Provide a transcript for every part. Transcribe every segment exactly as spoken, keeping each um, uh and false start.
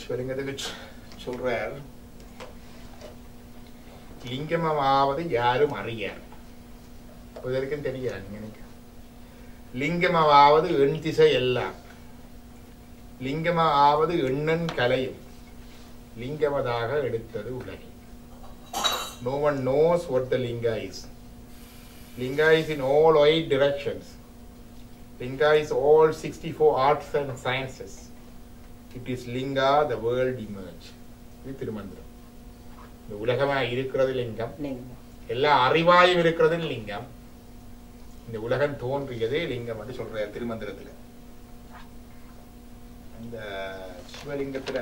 சிவலிங்கத்துக்கு சொல்றார், லிங்கமாவது யாரும் அறியார். இதற்கும் தெரியாது. எனக்கு லிங்கமாவது எண் திசை எல்லாம், லிங்கமாவது எண்ணன் கலையும், லிங்கமதாக எடுத்தது உலகை. No one knows what the linga is. Linga is in all eight directions. Linga is all sixty-four arts and sciences. It is linga, the world emerge. இது திருமந்திரம். இந்த உலகமாக இருக்கிறது லிங்கம், எல்லா அறிவாயும் இருக்கிறது லிங்கம். இந்த உலகம் தோன்றியதே லிங்கம் என்று சொல்ற திருமந்திரத்துல. இந்த சிவலிங்கத்துல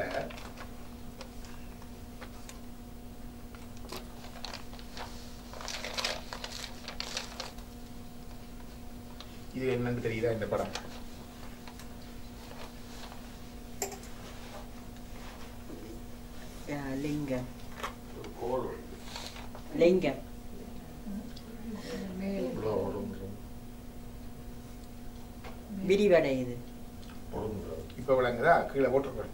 இது என்னன்னு தெரியுதா? இந்த படம் லிங்கம் லிங்கம் விரிவடையுது. இப்ப விளங்குதா? கீழே போட்டுருக்கேன்.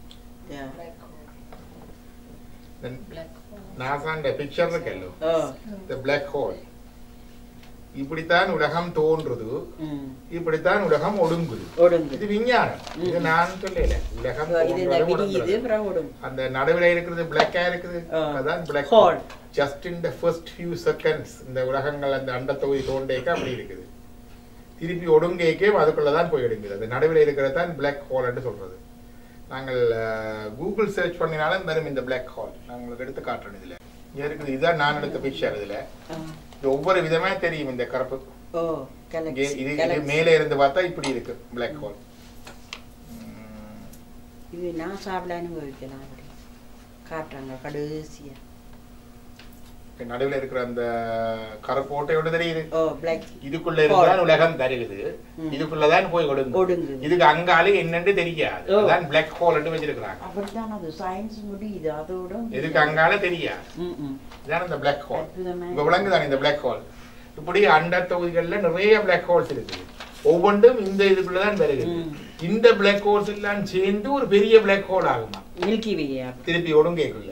நாசாண்ட பிக்சர் இருக்கல்லோ, the black hole. இப்படித்தான் உலகம் தோன்றுது, இப்படித்தான் உலகம் ஒடுங்குது. இது விஞ்ஞானம், இது நான் சொல்லல. உலகம் அந்த நடுவில் இருக்கிறது பிளாக்கா இருக்குது, அதான் black hole. Just in the first few seconds இந்த உலகங்கள் அந்த அண்ட தொகுதி தோன்றேக்க அப்படி இருக்குது. திருப்பி ஒடுங்கேக்கே அதுக்குள்ளதான் போய் எடுங்குது. அந்த நடுவில் இருக்கிறது தான் பிளாக் ஹோல் என்று சொல்றது. நாங்கள் கூகுள் சர்ச் பண்ணினாலும் வரும் இந்த பிளாக் ஹோல். நான் உங்களுக்கு எடுத்து காட்டுறேன். இதுல இங்க இருக்குது. இதுதான் நான் எடுத்த பிக்சர். இதுல ஒவ்வொரு விதமா தெரியும் இந்த கருப்பு. இது மேலே இருந்து பார்த்தா இப்படி இருக்கு பிளாக் ஹோல். இது நான் சாப்பிட அனுபவிக்கலாம். காட்டுறாங்க கடைசியா நடுவில் இருக்கிற அந்த கருப்போட்டையோட தெரியுது. இதுக்குள்ள இருந்தால் உலகம் தருகுது, இதுக்குள்ளதான் போய் கொடுங்க. இதுக்கு அங்காலே என்னன்னு தெரியாது, அதான் பிளாக் ஹோல் என்று வச்சிருக்கிறாங்க. இதுக்கு அங்கால தெரியாது, இதான் இந்த பிளாக் ஹோல். இப்ப விளங்குதான் இந்த பிளாக் ஹோல். இப்படி அண்ட தொகுதிகள்ல நிறைய பிளாக் ஹோல்ஸ் இருக்கு. ஒவ்வொன்றும் இந்த இதுக்குள்ளதான் வருகிறது. இந்த பிளாக் ஹோல்ஸ் எல்லாம் சேர்ந்து ஒரு பெரிய பிளாக் ஹோல் ஆகுமா திருப்பி ஒடுங்கேக்குள்ள.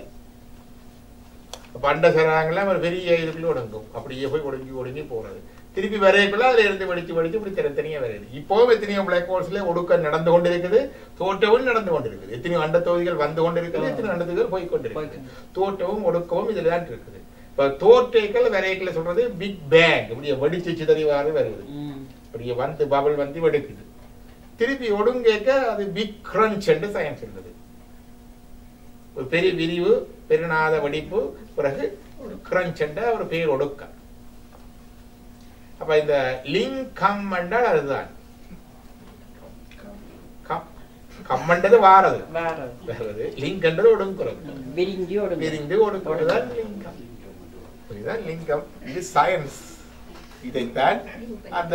பண்ட சராங்கெல்லாம் ஒரு பெரிய இதுக்குள்ள ஒடுங்கும். அப்படியே போய் ஒடுங்கி ஒடுங்கி போறது. திருப்பி வரைக்குள்ள அதுல இருந்து வெடிச்சு வெடிச்சு இப்படி தனித்தனியா வருது. இப்போவும் எத்தனையோ பிளாக் ஹோல்ஸ்ல ஒடுக்கம் நடந்து கொண்டு இருக்குது, தோட்டமும் நடந்து கொண்டு இருக்குது. எத்தனையோ அண்ட தொகுதிகள் வந்து கொண்டு இருக்குது, எத்தனையோ அண்ட தொகுதிகள் போய் கொண்டு இருக்குது. தோட்டமும் ஒடுக்கவும் இதுலதான் இருக்குது. இப்ப தோட்டைகள் வரைக்குள்ள சொல்றது பிக் பேங், இப்படியே வெடிச்சு சிதறிவாறு வருது. அப்படியே வந்து பபல் வந்து வெடிக்குது. திருப்பி ஒடுங்கேக்க அது பிக் கிரன்ச் என்று சயின்ஸ் இருந்தது. ஒரு பெரிய விரிவு, பெருநாத வெடிப்பு, பிறகு ஒரு கிரன்ச் என்ற ஒரு பேர் ஒடுக்க. அப்ப இந்த லிங்கம் என்றால் அதுதான். கம்மண்டது வாரது வாரது லிங்க் என்றது ஒடுங்குறது, விரிந்து ஒடுக்குறதுதான் லிங்கம். இதுதான் லிங்கம். இது சயின்ஸ். இதைத்தான் அந்த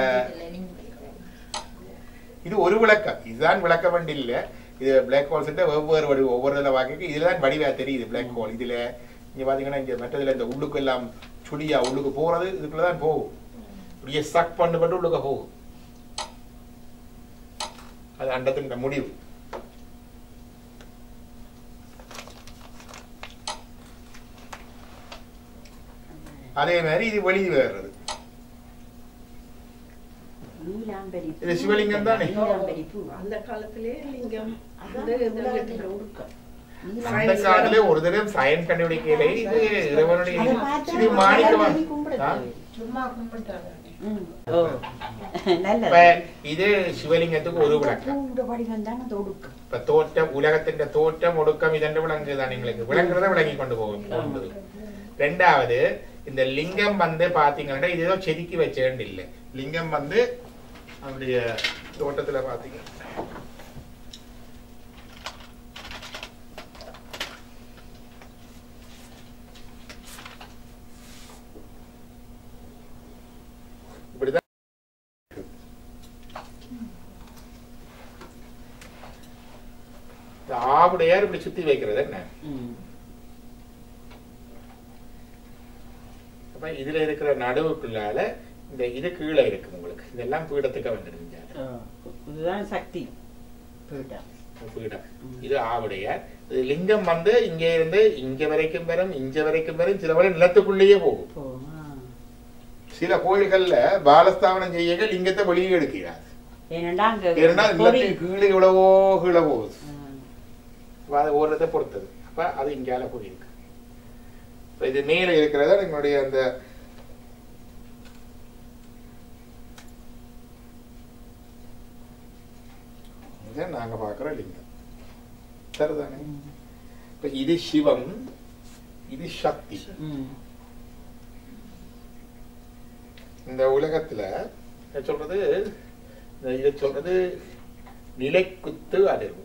இது ஒரு விளக்கம். இதுதான் விளக்க வேண்டி இல்ல. இது பிளாக் ஹோல்ஸ் ஒவ்வொரு வடி ஒவ்வொரு இதில் வாக்கு இதுலதான் வடிவா தெரியுது பிளாக் ஹோல். இதுல இங்க பாத்தீங்கன்னா இங்க மற்றதுல இந்த உள்ளுக்கு எல்லாம் சுடியா உள்ளுக்கு போறது இதுக்குள்ளதான் போகும். இப்படியே சக் பண்ணப்பட்டு உள்ளுக்க போகும். அது அண்டத்தின் முடிவு. அதே மாதிரி இது வெளி வேறுறது. இது சிவலிங்கம் தானே. அந்த காலத்திலே லிங்கம் அந்த காலத்திலே ஒரு தடவை சயின்ஸ் கண்டுபிடிக்கல. இது இறைவனுடைய இது மாணிக்கம். இது சிவலிங்கத்துக்கு ஒரு விளக்கம். இப்ப தோற்றம், உலகத்தின் தோற்றம் ஒடுக்கம் இதென்று விளங்குதான். எங்களுக்கு விளங்குறத விளங்கி கொண்டு போகும். ரெண்டாவது இந்த லிங்கம் வந்து பாத்தீங்கன்னா இது ஏதோ செதுக்கி வச்சேன்னு இல்லை. லிங்கம் வந்து அவருடைய தோட்டத்துல பாத்தீங்க இப்படிதான். ஆவுடையார் இப்படி சுத்தி வைக்கிறது என்ன. இதுல இருக்கிற நடுவுக்குள்ளால இந்த இது கீழே இருக்கு. உங்களுக்கு இதெல்லாம் பீடத்துக்கு வந்துடுங்க. இதுதான் சக்தி பீடம். பீடம். இது ஆவுடையார். இது லிங்கம் வந்து இங்கே இருந்து இங்க வரைக்கும் வரும், இங்க வரைக்கும் வரும், சில வேளை நிலத்துக்குள்ளேயே போகும். சில கோயில்கள்ல பாலஸ்தாபனம் செய்ய லிங்கத்தை வெளியே எடுக்கிறார். கீழே இவ்வளவோ கீழே போகுது, ஓரத்தை பொறுத்தது. அப்ப அது இங்கால போயிருக்கு. இது மேல இருக்கிறதா எங்களுடைய அந்த நாங்க பாக்குற லிங்கம் சரிதானே. இப்ப இது சிவம், இது சக்தி. இந்த உலகத்துல சொல்றது இதை சொல்றது நிலைக்குத்து அதிர்வு.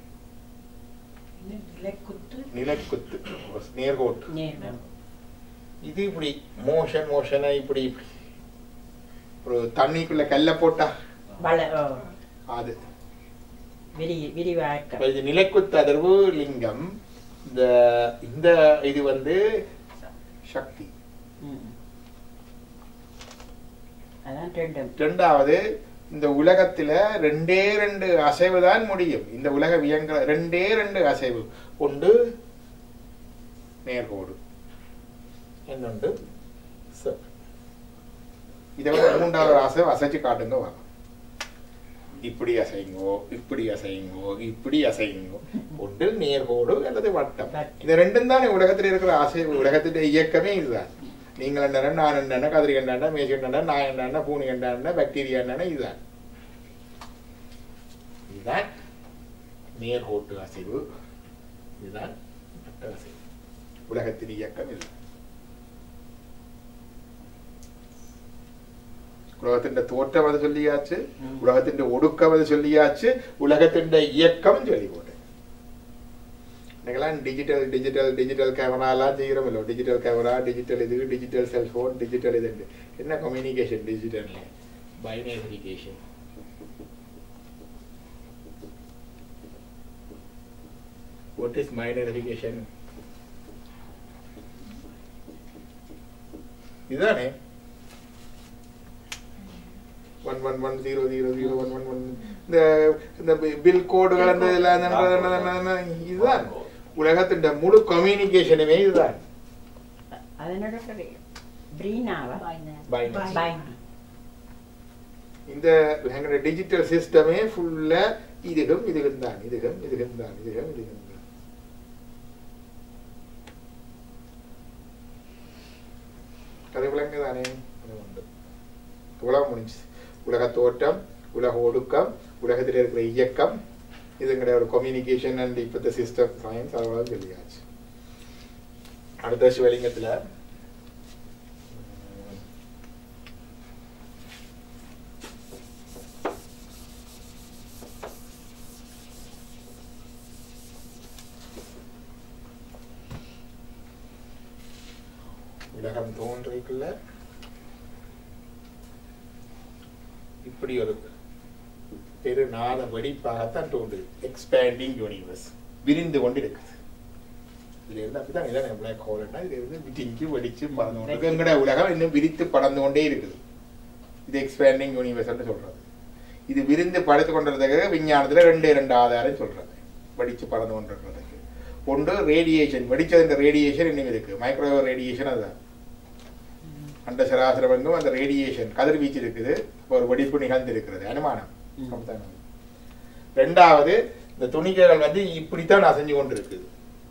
நிலைக்குத்து நேர்கோட்டு. இது இப்படி மோஷன் மோஷனை இப்படி ஒரு தண்ணிக்குள்ள கல்ல போட்டா அது நிலைக்குத்து அதிர்வு லிங்கம். இந்த இந்த இது வந்து சக்தி. ரெண்டாவது இந்த உலகத்துல ரெண்டே ரெண்டு அசைவு தான் முடியும். இந்த உலக வியங்க ரெண்டே ரெண்டு அசைவு, ஒன்று நேர்கோடு, இன்னொன்று இதை விட மூன்றாவது அசைவு அசைச்சு காட்டுங்க. வரும் இப்படி அசைங்கோ, இப்படி அசைங்கோ, இப்படி அசைங்கோ. ஒன்று நேர்கோடு அல்லது வட்டம். இந்த ரெண்டும் தான் உலகத்தில் இருக்கிற அசைவு. உலகத்துடைய இயக்கமே இதுதான். நீங்கள் என்ன, நான் என்ன, கதிரி என்ன, மேஜ் என்ன, நான் என்ன, பூனி என்ன, பாக்டீரியா என்ன, இதுதான். இதுதான் நேர்கோட்டு அசைவு, இதுதான் வட்ட அசைவு. உலகத்தின் இயக்கம் இது. உலகத்தின் தோற்றம் அது சொல்லியாச்சு, உலகத்தின் ஒடுக்கம் அது சொல்லியாச்சு, உலகத்தின் இயக்கம் சொல்லி போட்டேன். இன்னைக்கெல்லாம் டிஜிட்டல் டிஜிட்டல் டிஜிட்டல் கேமராலாம் செய்கிறோம். டிஜிட்டல் கேமரா, டிஜிட்டல் இது, டிஜிட்டல் செல்போன், டிஜிட்டல் இது. என்ன communication digital? Binarification. What is binaryfication? இதுதானே one one one zero zero zero one one one. இந்த இந்த பில் கோடுகள் அந்த இதெல்லாம் இதுதான் உலகத்தின் முழு கம்யூனிகேஷனுமே இதுதான். இந்த டிஜிட்டல் சிஸ்டமே ஃபுல்லா இதுகம் இதுகம் தான், இதுகம் இதுகம் தான், இதுகம் இதுகம் தான். கதை விளங்க தானே உண்டு. உலகம் முடிஞ்சு. உலக தோற்றம், உலக ஒடுக்கம், உலகத்தில் இருக்கிற இயக்கம், இதுங்கிற ஒரு கம்யூனிகேஷன் அண்ட் இப்ப சிஸ்டம் சயின்ஸ் அவ்வளவு சொல்லியாச்சு. அடுத்த சிவலிங்கத்துல உலகம் தோன்றிக்குள்ள இப்படி ஒரு பெருநாத வெடிப்பாகத்தான் தோன்றுது. எக்ஸ்பேண்டிங் யூனிவர்ஸ், விரிந்து கொண்டு இருக்குது. இதுல இருந்து அப்படிதான் இதான் பிளாக் ஹோல்னா இதுல இருந்து விட்டிங்கி வெடிச்சு பறந்து கொண்டு எங்கட உலகம் இன்னும் விரித்து பறந்து கொண்டே இருக்குது. இது எக்ஸ்பேண்டிங் யூனிவர்ஸ் சொல்றது. இது விரிந்து படுத்து கொண்டதுக்கு விஞ்ஞானத்துல ரெண்டு ரெண்டு ஆதாரம் சொல்றது. வெடிச்சு பறந்து கொண்டிருக்கிறதுக்கு ஒன்று ரேடியேஷன், வெடிச்சதுன்ற ரேடியேஷன் இன்னும் இருக்கு. மைக்ரோவேவ் ரேடியேஷன் அதுதான். அந்த சராசரவங்கும் அந்த ரேடியேஷன் கதிர்வீச்சு இருக்குது, ஒரு வெடிப்பு நிகழ்ந்து இருக்கிறது அனுமானம். ரெண்டாவது இந்த துணிக்கைகள் வந்து இப்படித்தான் அசைஞ்சு கொண்டு இருக்குது.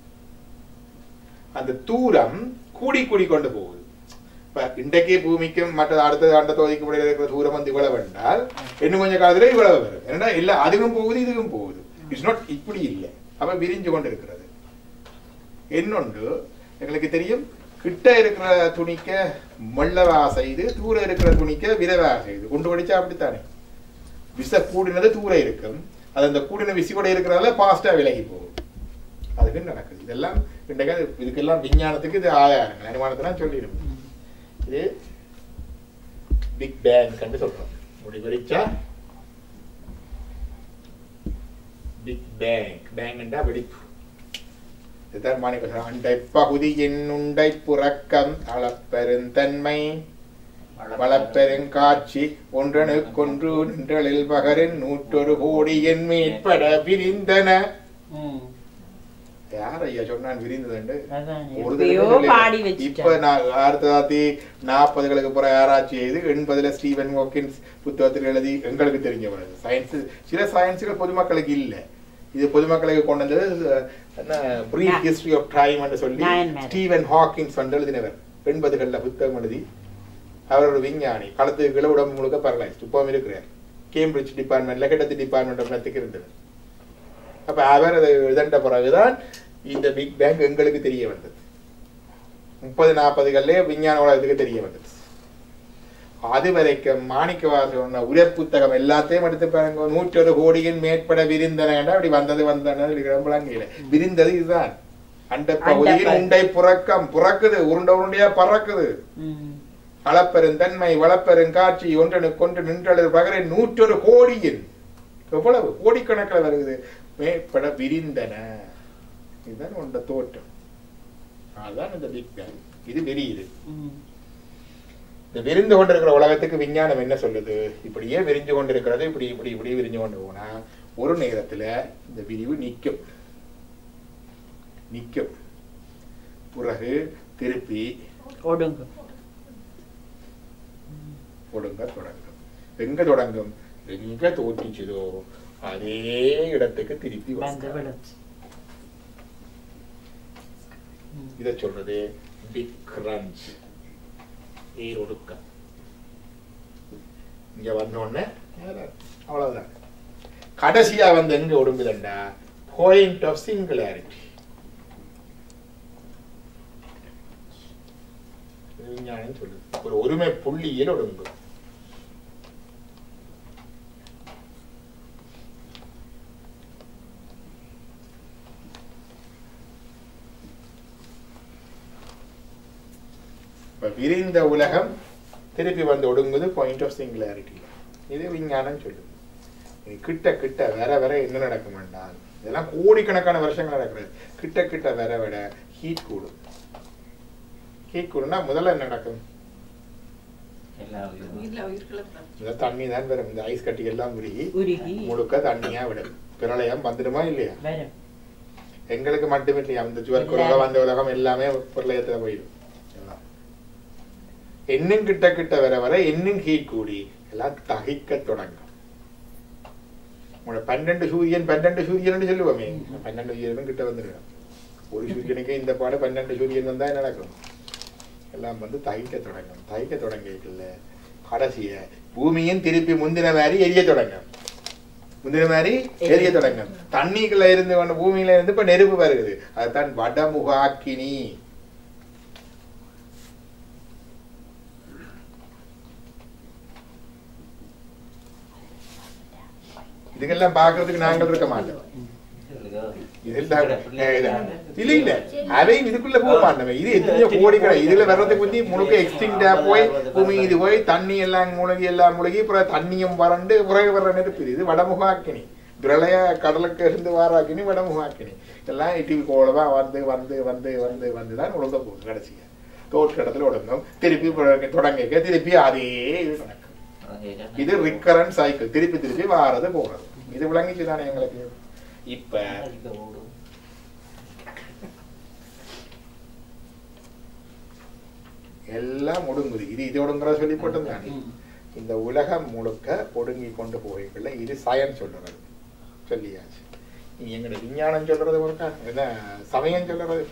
அந்த தூரம் கூடி கூடி கொண்டு போகுது. இப்ப இன்றைக்கே பூமிக்கும் மற்ற அடுத்த ஆண்ட தொகுதிக்கு இடையில இருக்கிற தூரம் வந்து இவ்வளவு என்றால் இன்னும் கொஞ்சம் காலத்துல இவ்வளவு வரும். ஏன்னா இல்ல அதுவும் போகுது இதுவும் போகுது. இட்ஸ் நாட் இப்படி இல்லை, அப்ப விரிஞ்சு கொண்டு இருக்கிறது. இன்னொன்று எங்களுக்கு தெரியும், கிட்ட இருக்கிற துணிக்க மெல்லவா செய்து, தூர இருக்கிற துணிக்க விரைவா செய்து. கொண்டு படிச்சா அப்படித்தானே. விச கூடினது தூர இருக்கும், அது அந்த கூடின விசி கூட இருக்கிறதால பாஸ்டா விலகி போகும். அதுக்கு நடக்குது. இதெல்லாம் இன்றைக்கு இதுக்கெல்லாம் விஞ்ஞானத்துக்கு இது ஆதாரங்கள், அனுமானத்தான் சொல்லிடும். இது பிக் பேங் கண்டு சொல்றோம். முடி வெடிச்சா பிக் பேங், பேங் என்றா வெடிப்பு. அண்டை பகுதியின் உண்டை புறக்கம் அளப்பெருந்தன்மை வளப்பெருங்காட்சி ஒன்றனுக்கொன்று நின்றலில் பகரின் நூற்றொரு கோடியின் மேற்பட விரிந்தன. யார் ஐயா சொன்னான் விரிந்தது? இப்ப ஆயிரத்தி தொள்ளாயிரத்தி நாற்பதுகளுக்கு பிறகு ஆராய்ச்சி செய்து எண்பதுல ஸ்டீவன் ஹாக்கின்ஸ் புத்தகத்தில் எழுதி எங்களுக்கு தெரிஞ்சவங்க சயின்ஸ் சில சயின்ஸுகள் பொதுமக்களுக்கு இல்லை. இது பொதுமக்களுக்கு கொண்டு வந்தது பிரீஃப் ஹிஸ்டரி ஆஃப் டைம் என்று சொல்லி ஸ்டீவன் ஹாக்கின்ஸ் வந்து எழுதினவர். எண்பதுகள்ல புத்தகம் எழுதி அவர் ஒரு விஞ்ஞானி. களத்துக்கு கீழே உடம்பு முழுக்க பரலைஸ்ட் இப்பவும் இருக்கிறார். கேம்பிரிட்ஜ் டிபார்ட்மெண்ட்ல கிட்டத்து டிபார்ட்மெண்ட் இருந்தவர். அப்ப அவர் அதை எழுதண்ட பிறகுதான் இந்த பிக் பேங் எங்களுக்கு தெரிய வந்தது. முப்பது நாற்பதுகள்ல விஞ்ஞான உலகத்துக்கு தெரிய வந்தது. அது வரைக்கும் மாணிக்கவாசன் உயர் புத்தகம் எல்லாத்தையும் எடுத்து பாருங்க. நூற்றி ஒரு கோடியின் மேற்பட விரிந்தன அப்படி வந்தது வந்தன விரிந்தது இதுதான். அண்ட பகுதியில் உண்டை புறக்கம் புறக்குது, உருண்டை உருண்டையா பறக்குது. அளப்பெருந்தன்மை வளப்பெருங்காட்சி ஒன்றனுக்கொன்று நின்றளவு பகரை நூற்றொரு கோடியின் எவ்வளவு கோடிக்கணக்கில் வருகிறது மேற்பட விரிந்தன. இதுதான் உண்ட தோற்றம். அதுதான் இந்த பிக் பேங். இது விரியுது. இந்த விரிந்து கொண்டிருக்கிற உலகத்துக்கு விஞ்ஞானம் என்ன சொல்லுது? இப்படியே விரிஞ்சு கொண்டிருக்கிறது. இப்படி இப்படி இப்படி விரிஞ்சு கொண்டு போனா ஒரு நேரத்துல இந்த விரிவு நிற்கும் நிற்கும் பிறகு திருப்பி ஒடுங்க ஒடுங்க தொடங்கும். எங்க தொடங்கும்? எங்க தோற்றிச்சதோ அதே இடத்துக்கு திருப்பி வந்து இத சொல்றது பிக் கிரன்ச். ஒடுக்கம் இங்க வந்தோடனே அவ்வளவுதான். கடைசியா வந்து எங்க ஒடுங்குதுண்டா பாயிண்ட் ஆஃப் சிங்குலாரிட்டி. விஞ்ஞானம் சொல்லுது ஒரு ஒருமை புள்ளியில் ஒடுங்கும். விரிந்த உலகம் திருப்பி வந்து ஒடுங்குது பாயிண்ட் ஆஃப் சிங்குலாரிட்டி. இது விஞ்ஞானம் சொல்லுது. கிட்ட கிட்ட வர வர என்ன நடக்கும் என்றால் இதெல்லாம் கோடிக்கணக்கான வருஷங்கள் நடக்கிறது. கிட்ட கிட்ட வர விட ஹீட் கூடும். ஹீட் கூடுனா முதல்ல என்ன நடக்கும்? தண்ணி தான் வரும். இந்த ஐஸ் கட்டி எல்லாம் உருகி முழுக்க தண்ணியா விடும். பிரளயம் வந்துடுமா இல்லையா? எங்களுக்கு மட்டும் இல்லையா? அந்த சுவர் உலகம் அந்த உலகம் எல்லாமே பிரளயத்துல போயிடும். என்னும் கிட்ட கிட்ட வர வர என்னும் ஹீட் கூடி எல்லாம் தகிக்க தொடங்கும். பன்னெண்டு சூரியன் பன்னெண்டு சூரியன் சொல்லுவோமே, பன்னெண்டு சூரியனும் கிட்ட வந்துடும். ஒரு சூரியனுக்கு இந்த பாடு பன்னெண்டு சூரியன் வந்தா என்ன நடக்கும்? எல்லாம் வந்து தகிக்க தொடங்கும். தகிக்க தொடங்கல கடைசிய பூமியும் திருப்பி முந்தின மாதிரி எரிய தொடங்கும். முந்தின மாதிரி எரிய தொடங்கும். தண்ணிக்குள்ள இருந்து கொண்டு பூமியில இருந்து இப்ப நெருப்பு வருகிறது. அதுதான் வடமுகாக்கினி. இதுக்கெல்லாம் பாக்குறதுக்கு நாங்கள் இருக்க மாட்டோம். இல்ல இல்ல அதையும் இதுக்குள்ள போக மாட்டோம். இது எத்தனையோ கோடிக்கடை இதுல வர்றதுக்கு வந்து முழுக்க எக்ஸ்டிங்டா போய் பூமி இது போய் தண்ணி எல்லாம் முழுகி எல்லாம் முழுகி அப்புறம் தண்ணியும் வறண்டு உறவு வர்ற நெருப்பு. இது வடமுகாக்கினி. பிரளய கடலுக்கு இருந்து வாராக்கினி வடமுகாக்கினி. எல்லாம் இட்டிவி கோலமா வந்து வந்து வந்து வந்து வந்துதான் ஒழுங்க போகுது. கடைசியா தோற்கடத்துல ஒழுங்கும். திருப்பி தொடங்க திருப்பி அதே இது நடக்கும். இது ரிக்கரண்ட் சைக்கிள். திருப்பி திருப்பி வாரது போறது. இது விளங்கிச்சுதானே எங்களுக்கு? இப்ப எல்லாம் ஒடுங்குது. இது இது ஒடுங்குற சொல்லி போட்டுதானே. இந்த உலகம் முழுக்க ஒடுங்கி கொண்டு போகல. இது சயன்ஸ் சொல்றது சொல்லியாச்சு. நீ எங்கட விஞ்ஞானம் சொல்றது ஒருக்கா என்ன சமயம் சொல்றது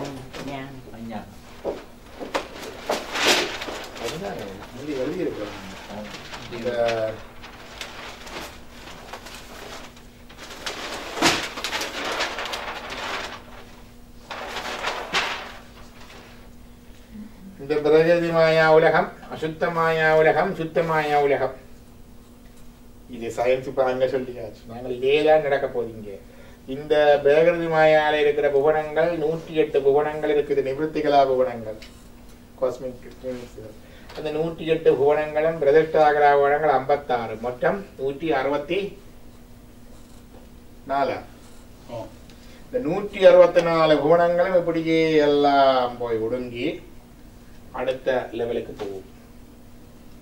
அதுதான் எழுதி இருக்கிறோம். இந்த இந்த பிரகதி மாயா உலகம், அசுத்த மாயா உலகம், சுத்த மாயா உலகம். இது சயின்ஸ் பரங்க சொல்லியாச்சு. நாங்கள் இதேதான் நடக்க போறீங்க. இந்த பிரகதி மாயால இருக்கிற புவனங்கள் நூற்றி எட்டு புவனங்கள் இருக்குது. நிவர்த்திகளா புவனங்கள் காஸ்மிக். அந்த நூற்றி எட்டு புவனங்களும் பிரதிஷ்டாகரா புவனங்கள் ஐம்பத்தாறு. மொத்தம் நூற்றி அறுபத்தி நாலு. இந்த நூற்றி அறுபத்தி நாலு புவனங்களும் இப்படியே எல்லாம் போய் ஒடுங்கி அடுத்த லெவலுக்கு போகும்.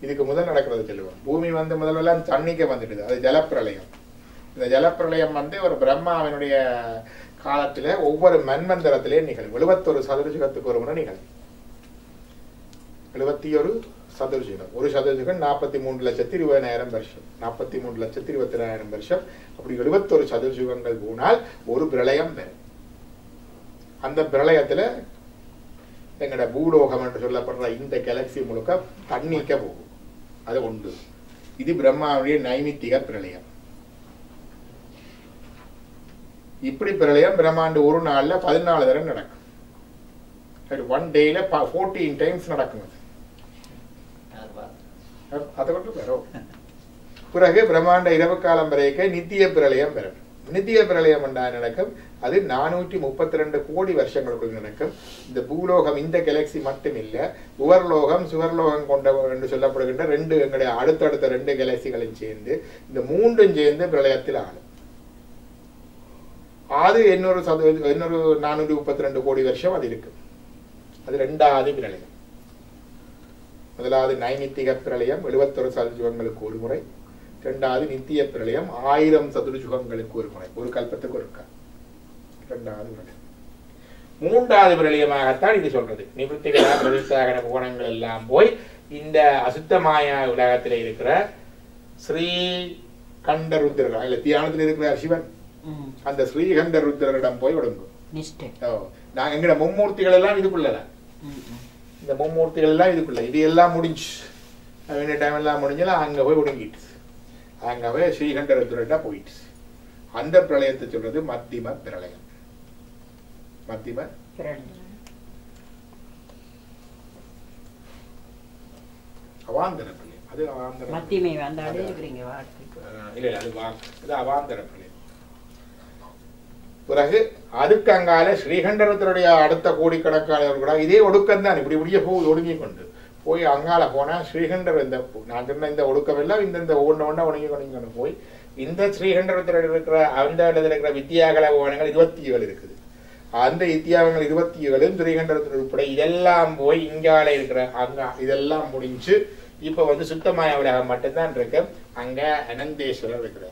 இதுக்கு முதல் நடக்கிறது சொல்லுவோம். பூமி வந்து முதல்ல தண்ணிக்கு வந்துடுது, அது ஜலப்பிரளயம். இந்த ஜலப்பிரளயம் வந்து ஒரு பிரம்மாவினுடைய காலத்துல ஒவ்வொரு மன்மந்திரத்திலே நிகழும். எழுபத்தொரு சதுரஜுகத்துக்கு ஒரு முறை நிகழும். எழுபத்தி ஒரு சதுரஜுகம், ஒரு சதுரஜுகம் நாற்பத்தி மூன்று லட்சத்தி இருபதாயிரம் வருஷம், நாற்பத்தி மூன்று லட்சத்தி இருபத்தி ஏழாயிரம் வருஷம். அப்படி எழுபத்தொரு சதுரஜுகங்கள் போனால் ஒரு பிரளயம் வரும். அந்த பிரளயத்துல எங்கட பூலோகம் என்று சொல்லப்படுற இந்த கேலக்சி முழுக்க தண்ணிக்க போகும். அது உண்டு. இது பிரம்மாவுடைய நைமித்திக பிரளயம். இப்படி பிரளயம் பிரம்மாண்டு ஒரு நாள்ல பதினாலு தடவை நடக்கும். ஒன் டேல ஃபோர்டீன் டைம்ஸ் நடக்கும். அதை கொண்டு வரும். பிறகு பிரம்மாண்ட இரவு காலம் வரைக்கும் நித்திய பிரளயம் வரும். நித்திய பிரளயம் என்றா நடக்கும். அது நானூற்றி முப்பத்தி ரெண்டு கோடி வருஷங்களுக்குள் நடக்கும். இந்த பூலோகம் இந்த கேலக்சி மட்டும் இல்ல, உவர்லோகம் சுவர்லோகம் கொண்ட என்று சொல்லப்படுகின்ற ரெண்டு எங்களுடைய அடுத்தடுத்த ரெண்டு கேலக்சிகளும் சேர்ந்து இந்த மூன்றும் சேர்ந்து பிரளயத்தில் ஆளும். அது இன்னொரு சது இன்னொரு நானூற்றி முப்பத்தி ரெண்டு கோடி வருஷம் அது இருக்கு. அது ரெண்டாவது பிரளயம். முதலாவது நைமித்திக பிரளயம் எழுபத்தொரு சதுரஜுகங்களுக்கு ஒரு முறை. இரண்டாவது நித்திய பிரளயம் ஆயிரம் சதுரஜுகங்களுக்கு ஒரு முறை, ஒரு கல்பத்துக்கு ஒருக்கா. இரண்டாவது பிரளயம். மூன்றாவது பிரளயமாகத்தான் இது சொல்றது. நிவர்த்திகளா பிரதிசாகன கோணங்கள் எல்லாம் போய் இந்த அசுத்தமாயா உலகத்தில் இருக்கிற ஸ்ரீ கண்டருத்திரர் இல்ல தியானத்தில் இருக்கிறார் சிவன், அந்த ஸ்ரீகண்ட ருத்ரரிடம் போய் ஒடுங்கும். நாங்க எங்கட மும்மூர்த்திகள் எல்லாம் இதுக்குள்ளதான். இந்த மும்மூர்த்திகள் எல்லாம் இதுக்குள்ள. இது எல்லாம் முடிஞ்சு வேண்டிய டைம் எல்லாம் முடிஞ்சலாம் அங்க போய் ஒடுங்கிட்டு அங்க போய் ஸ்ரீகண்ட ருத்ரரிடம் போயிட்டு அந்த பிரளயத்தை சொல்றது மத்திம பிரளயம். மத்திம அவாந்தர பிரளயம். அது அவாந்தர மத்திமை வந்தாலே இருக்கீங்க இல்ல அது அது அவாந்தர பிரளயம். பிறகு அதுக்கு அங்கால ஸ்ரீகண்டரத்தினுடைய அடுத்த கோடிக்கணக்கானவர் கூட இதே ஒடுக்கம் தான். இப்படி இப்படியே போய் ஒடுங்கி கொண்டு போய் அங்கால போனா ஸ்ரீகண்டர் இந்த நான் சொன்ன இந்த ஒடுக்கம் எல்லாம் இந்த ஒண்ணு ஒண்ணா ஒடுங்கி கொண்டு போய் இந்த ஸ்ரீகண்டரத்தில் இருக்கிற அந்த இடத்துல இருக்கிற வித்தியாகல ஓனங்கள் இருபத்தி ஏழு இருக்குது. அந்த வித்தியாகங்கள் இருபத்தி ஏழு ஸ்ரீகண்டரத்தில் உட்பட இதெல்லாம் போய் இங்கால இருக்கிற அங்க இதெல்லாம் முடிஞ்சு இப்ப வந்து சுத்தமாய உலகம் மட்டும்தான் இருக்கு. அங்க அனந்தேஸ்வரர் இருக்கிறார்.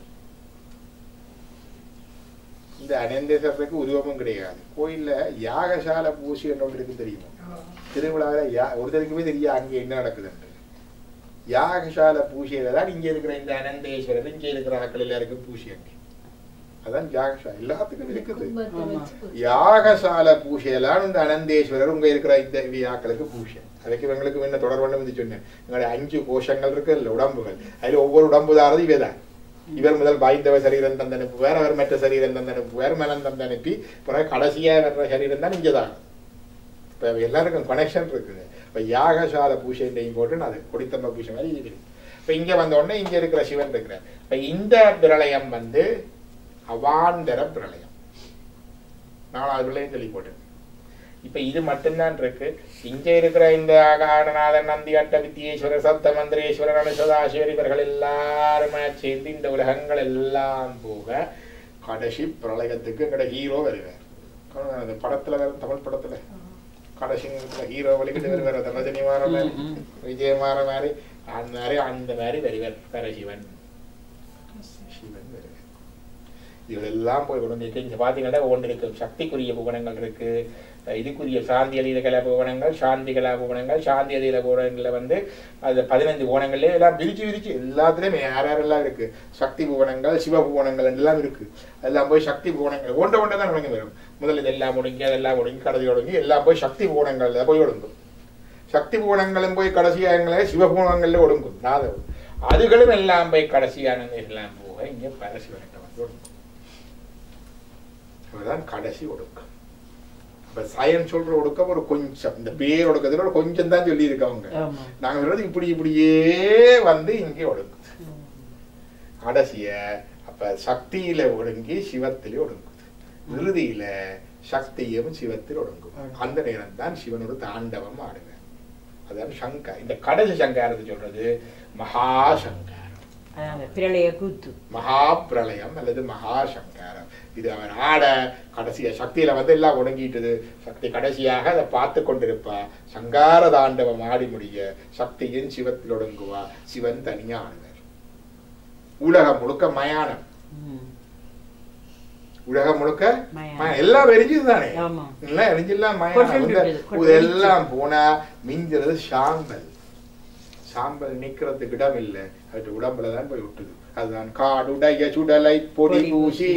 இந்த அனந்தேஸ்வரருக்கு உருவமும் கிடையாது. கோயில்ல யாகசால பூசி என்று ஒன்று இருக்கு தெரியுமா? திருவிழாவில் யா ஒருத்தருக்குமே தெரியா அங்க என்ன நடக்குதுன்னு. யாகசால பூசியில தான் இங்க இருக்கிற இந்த அனந்தேஸ்வரர் இங்க இருக்கிற ஆக்கள் எல்லாருக்கும் பூசி அங்கே. அதான் யாகசாலை எல்லாத்துக்கும் இருக்குது. யாகசால பூசையெல்லாம் இந்த அனந்தேஸ்வரர் உங்க இருக்கிற இந்த ஆக்களுக்கு பூசை. அதுக்கு இவங்களுக்கு என்ன தொடர்பு வந்து சொன்னேன். எங்களுடைய அஞ்சு கோஷங்கள் இருக்கு இல்ல உடம்புகள். அதுல ஒவ்வொரு உடம்புதாரது இவைதான். இவர் முதல் பாய்ந்தவ சரீரம் தந்தனுப்பு வேற, அவர் மற்ற சரீரம் தந்தனுப்பு வேற, மனம் தந்தனுப்பி பிறகு கடைசியா வர்ற சரீரம் தான் இங்கதான். இப்ப எல்லாருக்கும் கனெக்ஷன் இருக்குது. இப்ப யாகசால பூசைண்டையும் போட்டு அது கொடித்தம்ப பூசை மாதிரி இருக்குது. இப்ப இங்க வந்த உடனே இங்க இருக்கிற சிவன் இருக்கிறார். இப்ப இந்த பிரளயம் வந்து அவாந்தர பிரளயம். நாலாவது பிரளயம் சொல்லி போட்டு இப்ப இது மட்டும்தான் இருக்கு. இங்க இருக்கிற இந்த ஆகாரநாதன் நந்தி அட்ட வித்தியேஸ்வரர் சப்த மந்திரேஸ்வரர் அனுசதாசிவர் இவர்கள் எல்லாருமே சேர்ந்து இந்த உலகங்கள் எல்லாம் போக கடைசி பிரளயத்துக்கு எங்கட ஹீரோ வருவார். அந்த படத்துல வேற தமிழ் படத்துல கடைசி ஹீரோ வலிக்கிட்டு வருவார். அந்த ரஜினி மாற மாதிரி விஜய் மாற மாதிரி அந்த மாதிரி அந்த மாதிரி வருவார் பரசிவன். சிவன் வருவார். இதெல்லாம் போய் கொண்டு இங்க பாத்தீங்கன்னா ஒன்று இருக்கு சக்திக்குரிய புவனங்கள் இருக்கு, இதுக்குரிய சாந்தி அதீத கலா புவனங்கள், சாந்தி கலா புவனங்கள். சாந்தி அதீத புவனங்கள்ல வந்து அது பதினஞ்சு புவனங்கள்ல எல்லாம் விரிச்சு விரிச்சு எல்லாத்துலயுமே யார் யாரெல்லாம் இருக்கு சக்தி புவனங்கள் சிவ புவனங்கள் எல்லாம் இருக்கு. அதெல்லாம் போய் சக்தி புவனங்கள் ஒன்றை ஒன்றை தான் ஒடுங்கி வரும். முதல் இதெல்லாம் ஒடுங்கி அதெல்லாம் ஒடுங்கி கடைசி ஒடுங்கி எல்லாம் போய் சக்தி புவனங்கள்ல போய் ஒடுங்கும். சக்தி புவனங்களும் போய் கடைசியாக சிவபுவனங்கள்ல ஒடுங்கும். நாதம் அதுகளும் எல்லாம் போய் கடைசியான எல்லாம் போக இங்க பரசிவனத்தை வந்து ஒடுங்கும். அதுதான் கடைசி ஒடுக்கம். சயன் சொல்ற ஒடுக்கம் ஒரு கொஞ்சம் இந்த பேர் ஒடுக்கத்துல கொஞ்சம் தான் சொல்லி இருக்கவங்க. நாங்க சொல்றது இப்படி இப்படியே வந்து இங்கே ஒடுங்குது. கடைசிய அப்ப சக்தியில ஒடுங்கி சிவத்திலே ஒடுங்குது. இறுதியில சக்தியும் சிவத்தில் ஒடுங்கும். அந்த நேரம் தான் சிவன் ஒரு தாண்டவம் ஆடுவேன். அதான் சங்கர். இந்த கடைசி சங்காரத்தை சொல்றது மகா சங்காரம். பிரளய கூத்து மகா பிரளயம் அல்லது மகா சங்காரம். இது அவர் ஆட கடைசியா சக்தியில வந்து எல்லாம் ஒடுங்கிட்டது. சக்தி கடைசியாக அதை பார்த்து கொண்டிருப்பா. சங்கார தாண்டவம் ஆடி முடிய சக்தியின் சிவத்தில் ஒடுங்குவா. சிவன் தனியா ஆடுவார். உலகம் முழுக்க மயானம். உலகம் முழுக்க எல்லாம் எரிஞ்சதுதானே, எல்லாம் எரிஞ்செல்லாம் மயானம். எல்லாம் போனா மிஞ்சுறது சாம்பல். சாம்பல் நிக்கிறதுக்கு இடம் இல்லை, அது உடம்புலதான் போய் விட்டுது. அதுதான் காடுடைய சுடலை பொடி பூசி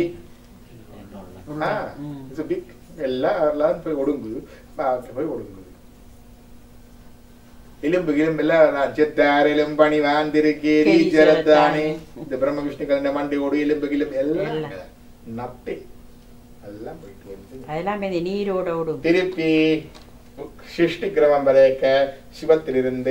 எல்லாம் போய் ஒடுங்குது, போய் ஒடுங்குது. எலும்பு கிளம்பு எல்லாம் செத்தார் எலும்பணி வாழ்ந்திருக்கேதானே. இந்த பிரம்ம விஷ்ணுக்கள் மண்டையோடு எலும்பு கிளம்பு எல்லாம் நட்டை அதெல்லாம் போயிட்டு வந்து அதெல்லாம் நீரோட ஓடும். திருப்பி சிருஷ்டி கிரமம் வரைக்க சிவத்திலிருந்து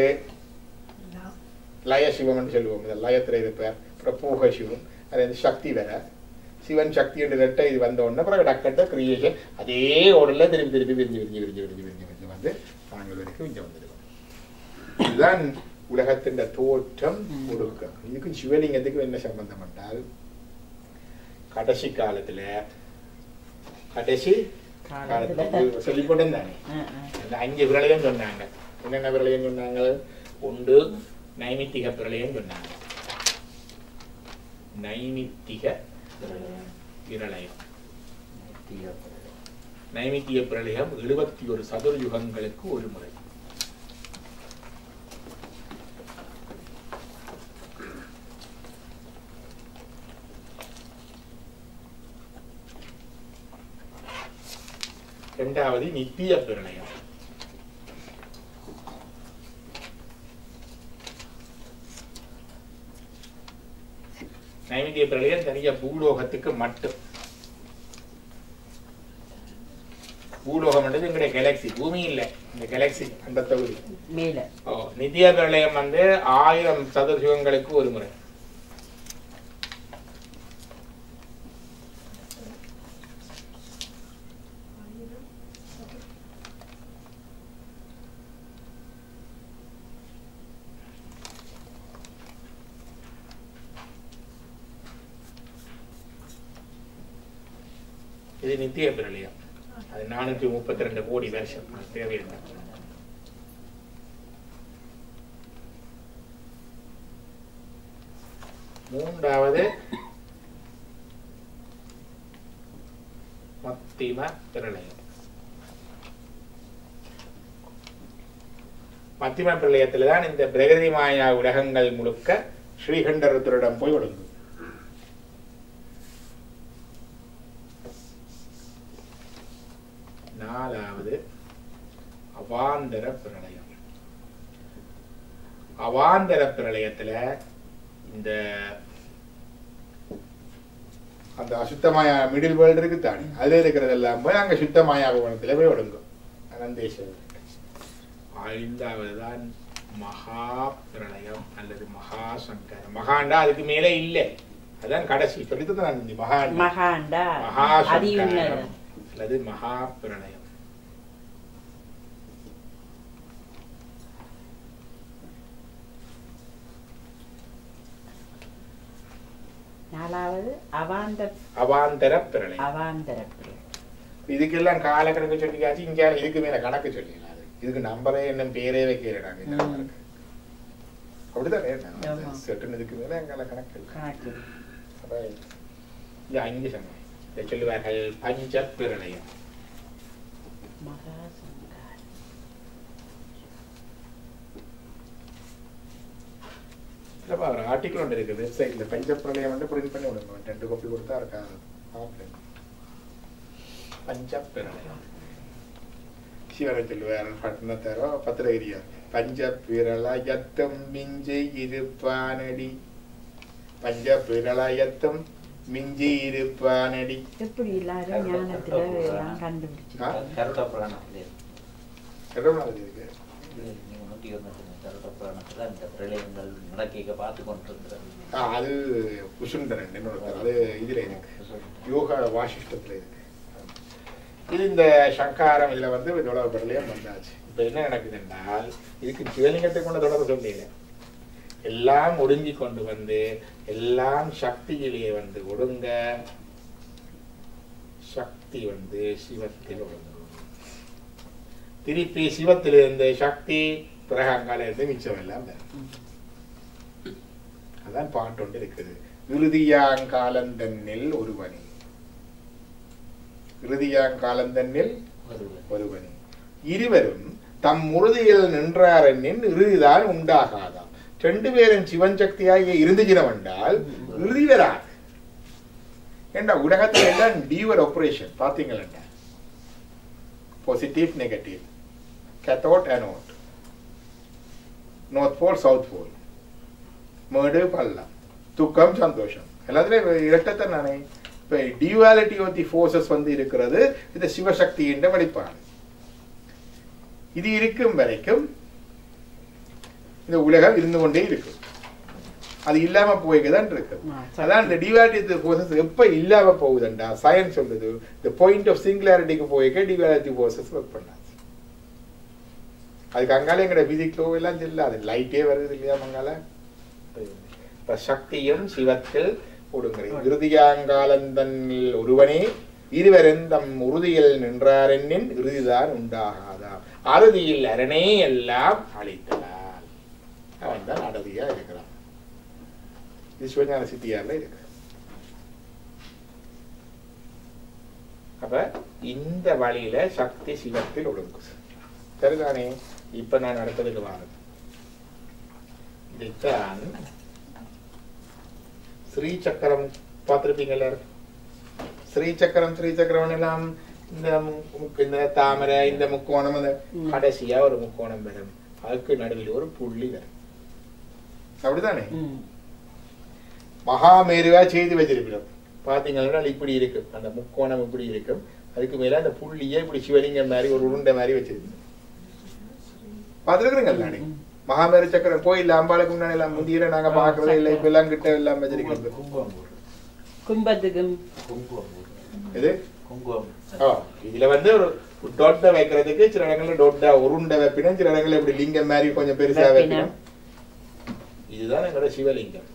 லய சிவம் சொல்லுவோம். இந்த லயத்துல இருப்பார். அப்புறம் பூக சிவம், அது வந்து சக்தி வேற. சிவன் சக்தி என்று ரெட்டை இது வந்த உடனே அப்புறம் டக்கட்ட கிரியேஷன் அதே ஓடல திருப்பி திருப்பி விரிஞ்சு விரிஞ்சு விரிஞ்சு விரிஞ்சு விரிஞ்சு விரிஞ்சு வந்து நாங்கள் வரைக்கும் இங்க வந்துடுவோம். இதுதான் உலகத்தின் தோற்றம் ஒடுக்கம். இதுக்கும் சிவலிங்கத்துக்கும் என்ன சம்பந்தம் என்றால், கடைசி காலத்துல கடைசி காலத்துல சொல்லி போட்டிருந்தாங்க. அந்த அஞ்சு பிரளயம் சொன்னாங்க. என்னென்ன பிரளயம் சொன்னாங்க? ஒன்று நைமித்திக பிரளயம் சொன்னாங்க. நைமித்திக பிரளயம் நைமித்திய பிரளயம் எழுபத்தி ஒரு சதுர யுகங்களுக்கு ஒரு முறை. இரண்டாவது நித்திய பிரளயம். நைமித்திய பிரளயம் தனியா பூலோகத்துக்கு மட்டும். பூலோகம் என்றது எங்களுடைய கேலக்சி, பூமி இல்ல, இந்த கேலக்சி அந்த தொகுதி மேல. ஓ, நித்திய பிரளயம் வந்து ஆயிரம் சதுர யுகங்களுக்கு ஒரு முறை. இது நித்திய பிரளயம். அது நானூற்றி முப்பத்தி ரெண்டு கோடி வருஷம் தேவையில்லை. மூன்றாவது மத்திம பிரளயம். மத்திம பிரளயத்தில்தான் இந்த பிரகதி மாயா உலகங்கள் முழுக்க ஸ்ரீகண்டருத்தரிடம் போய் ஒடுங்கும். நாலாவது அவாந்தர பிரளயம். அவாந்தர பிரளயத்துல இந்த அந்த அசுத்தமாயா மிடில் வேர்ல்டு இருக்கு தானே, அதுல இருக்கிறது எல்லாம் போய் அங்க சுத்தமாயா கோணத்துல போய் ஒடுங்கும். அனந்தேஸ்வரர். ஐந்தாவது தான் மகா பிரளயம் அல்லது மகா சங்கரம். மகாண்டா அதுக்கு மேலே இல்லை, அதான் கடைசி சொல்லித்தான் மகாண்டா மகா சங்கரம் அல்லது மகா பிரளயம். நாலாவது அவாந்தர அவாந்தர பிரளயம். அவாந்தர பிரளயம். இதுக்கெல்லாம் கால கணக்கு சொல்லிக்காச்சு. இங்க இதுக்கு மேல கணக்கு சொல்லிடலாம். இதுக்கு நம்பரே என்ன பேரே வைக்கிறாங்க. அப்படிதான் செட்டு இதுக்கு மேல எங்கால கணக்கு கணக்கு இது அஞ்சு சமயம் இதை சொல்லுவார்கள். பஞ்ச பிரளயம். ஒரு ஆர்டிக்கல் ஒன்று இருக்கு வெப்சைட்ல. பஞ்ச பிரளயம் வந்து பிரிண்ட் பண்ணி விடுங்க. ரெண்டு காப்பி கொடுத்தா இருக்கா பஞ்ச பிரளயம். சிவனை சொல்லுவார் பட்டணத்தாரோ பத்திரகிரியா. பஞ்ச பிரளயத்தம் மிஞ்சி இருப்பானடி. பஞ்ச பிரளயத்தம் மிஞ்சி இருப்பானடி. எப்படி எல்லாரும் ஞானத்துல எல்லாம் கண்டுபிடிச்சு கருட புராணத்துல கருடானது இருக்கு. அது குசுந்தரன் என்னோட அது இதுல இருக்கு, யோகா வாசிஷ்டத்துல இருக்கு. இது இந்த சங்காரம் இதுல வந்து தொடர்பு பிரளயம் வந்தாச்சு. இப்ப என்ன நடக்குது என்றால், இதுக்கு சிவலிங்கத்தை கொண்ட தொடர்பு சொல்லல. எல்லாம் ஒடுங்கி கொண்டு வந்து எல்லாம் சக்தியிலேயே வந்து ஒடுங்க சக்தி வந்து சிவத்தில் ஒடுங்கும். திருப்பி சிவத்திலிருந்து சக்தி பிறகாங்கால இருந்து மிச்சம் எல்லாம் அதான் பாட்டு ஒன்று இருக்குது. இறுதியாங்காலந்தன்னில் ஒருவனி இறுதியாங்காலந்தன்னில் ஒருவனி இருவரும் தம் உறுதியில் நின்றாரென்னின் இறுதிதான் உண்டாகாதாம். ரெண்டு பேரும் சிவன் சக்தியாக இருந்துச்சினம் என்றால் இறுதி வராது. ஏண்டா உலகத்தில் எல்லாம் டியூவர் ஆபரேஷன் பார்த்தீங்களா? Positive negative, cathode anode, north pole south pole, மேடு பள்ளம், துக்கம் சந்தோஷம், எல்லாத்துலயும் இரட்டத்தை நானே. இப்ப டியூவாலிட்டி ஆஃப் தி ஃபோர்ஸஸ் வந்து இருக்கிறது. இது சிவசக்தி என்ற வெளிப்பாடு. இது இருக்கும் வரைக்கும் இந்த உலகம் இருந்து கொண்டே இருக்கும். அது இல்லாம போய்க்குதான் இருக்கு. அதான் இந்த டியூவாலிட்டி ஃபோர்ஸஸ் எப்ப இல்லாம போகுதுண்டா சயின்ஸ் சொல்லுது the point of singularity-க்கு போய்க்க டியூவாலிட்டி ஃபோர்ஸஸ் ஒர்க் பண்ணாது. அதுக்கு அங்கால எங்கட பிசிக்ஸ் லோ எல்லாம் செல்லாது. லைட்டே வருது இல்லையா மங்கால. இப்ப சக்தியும் சிவத்தில் ஒடுங்குறது. இறுதியாங்காலந்தன்னில் ஒருவனே இருவரும் தம் உறுதியில் நின்றாரென்னின் இறுதிதான் உண்டாகாதா. அறுதியில் அரணே எல்லாம் அழித்தலால் அவன் தான் அடதியா இருக்கிறான். இது சிவஞான சித்தியார்ல இருக்கு. அப்ப இந்த வழியில சக்தி சிவத்தில் ஒடுங்கு. சரிதானே? இப்ப நான் அடுத்ததுக்கு வாரது இதைத்தான் ஸ்ரீ சக்கரம் பார்த்திருப்பீங்கல்ல. ஸ்ரீ சக்கரம் ஸ்ரீ சக்கரம் எல்லாம் இந்த இந்த தாமரை இந்த முக்கோணம் கடைசியா ஒரு முக்கோணம் வரும். அதுக்கு நடுவில் ஒரு புள்ளி வரும். அப்படித்தானே? மகாமேருவா செய்து வச்சிருக்கிறோம். பாத்தீங்கன்னா இப்படி இருக்கு. அந்த முக்கோணம் இப்படி இருக்கும். அதுக்கு மேல அந்த புள்ளியே இப்படி சிவலிங்கம் மாதிரி ஒரு உருண்டை மாதிரி வச்சிருக்கு. பாத்துருக்குறீங்களா? மகாமேரு சக்கரம் கோயில் அம்பாளுக்கு முன்னாடி எல்லாம் முந்தியில நாங்க பாக்குறதே இல்லை. இப்ப எல்லாம் கிட்ட எல்லாம் வச்சிருக்கிறது. இது இதுல வந்து ஒரு டொட்டை வைக்கிறதுக்கு சில இடங்கள்ல டொட்டா உருண்டை வைப்பினும், சில இடங்கள்ல இப்படி லிங்கம் மாதிரி கொஞ்சம் பெருசா வைக்கணும். இதுதான் எங்களோட சிவலிங்கம்.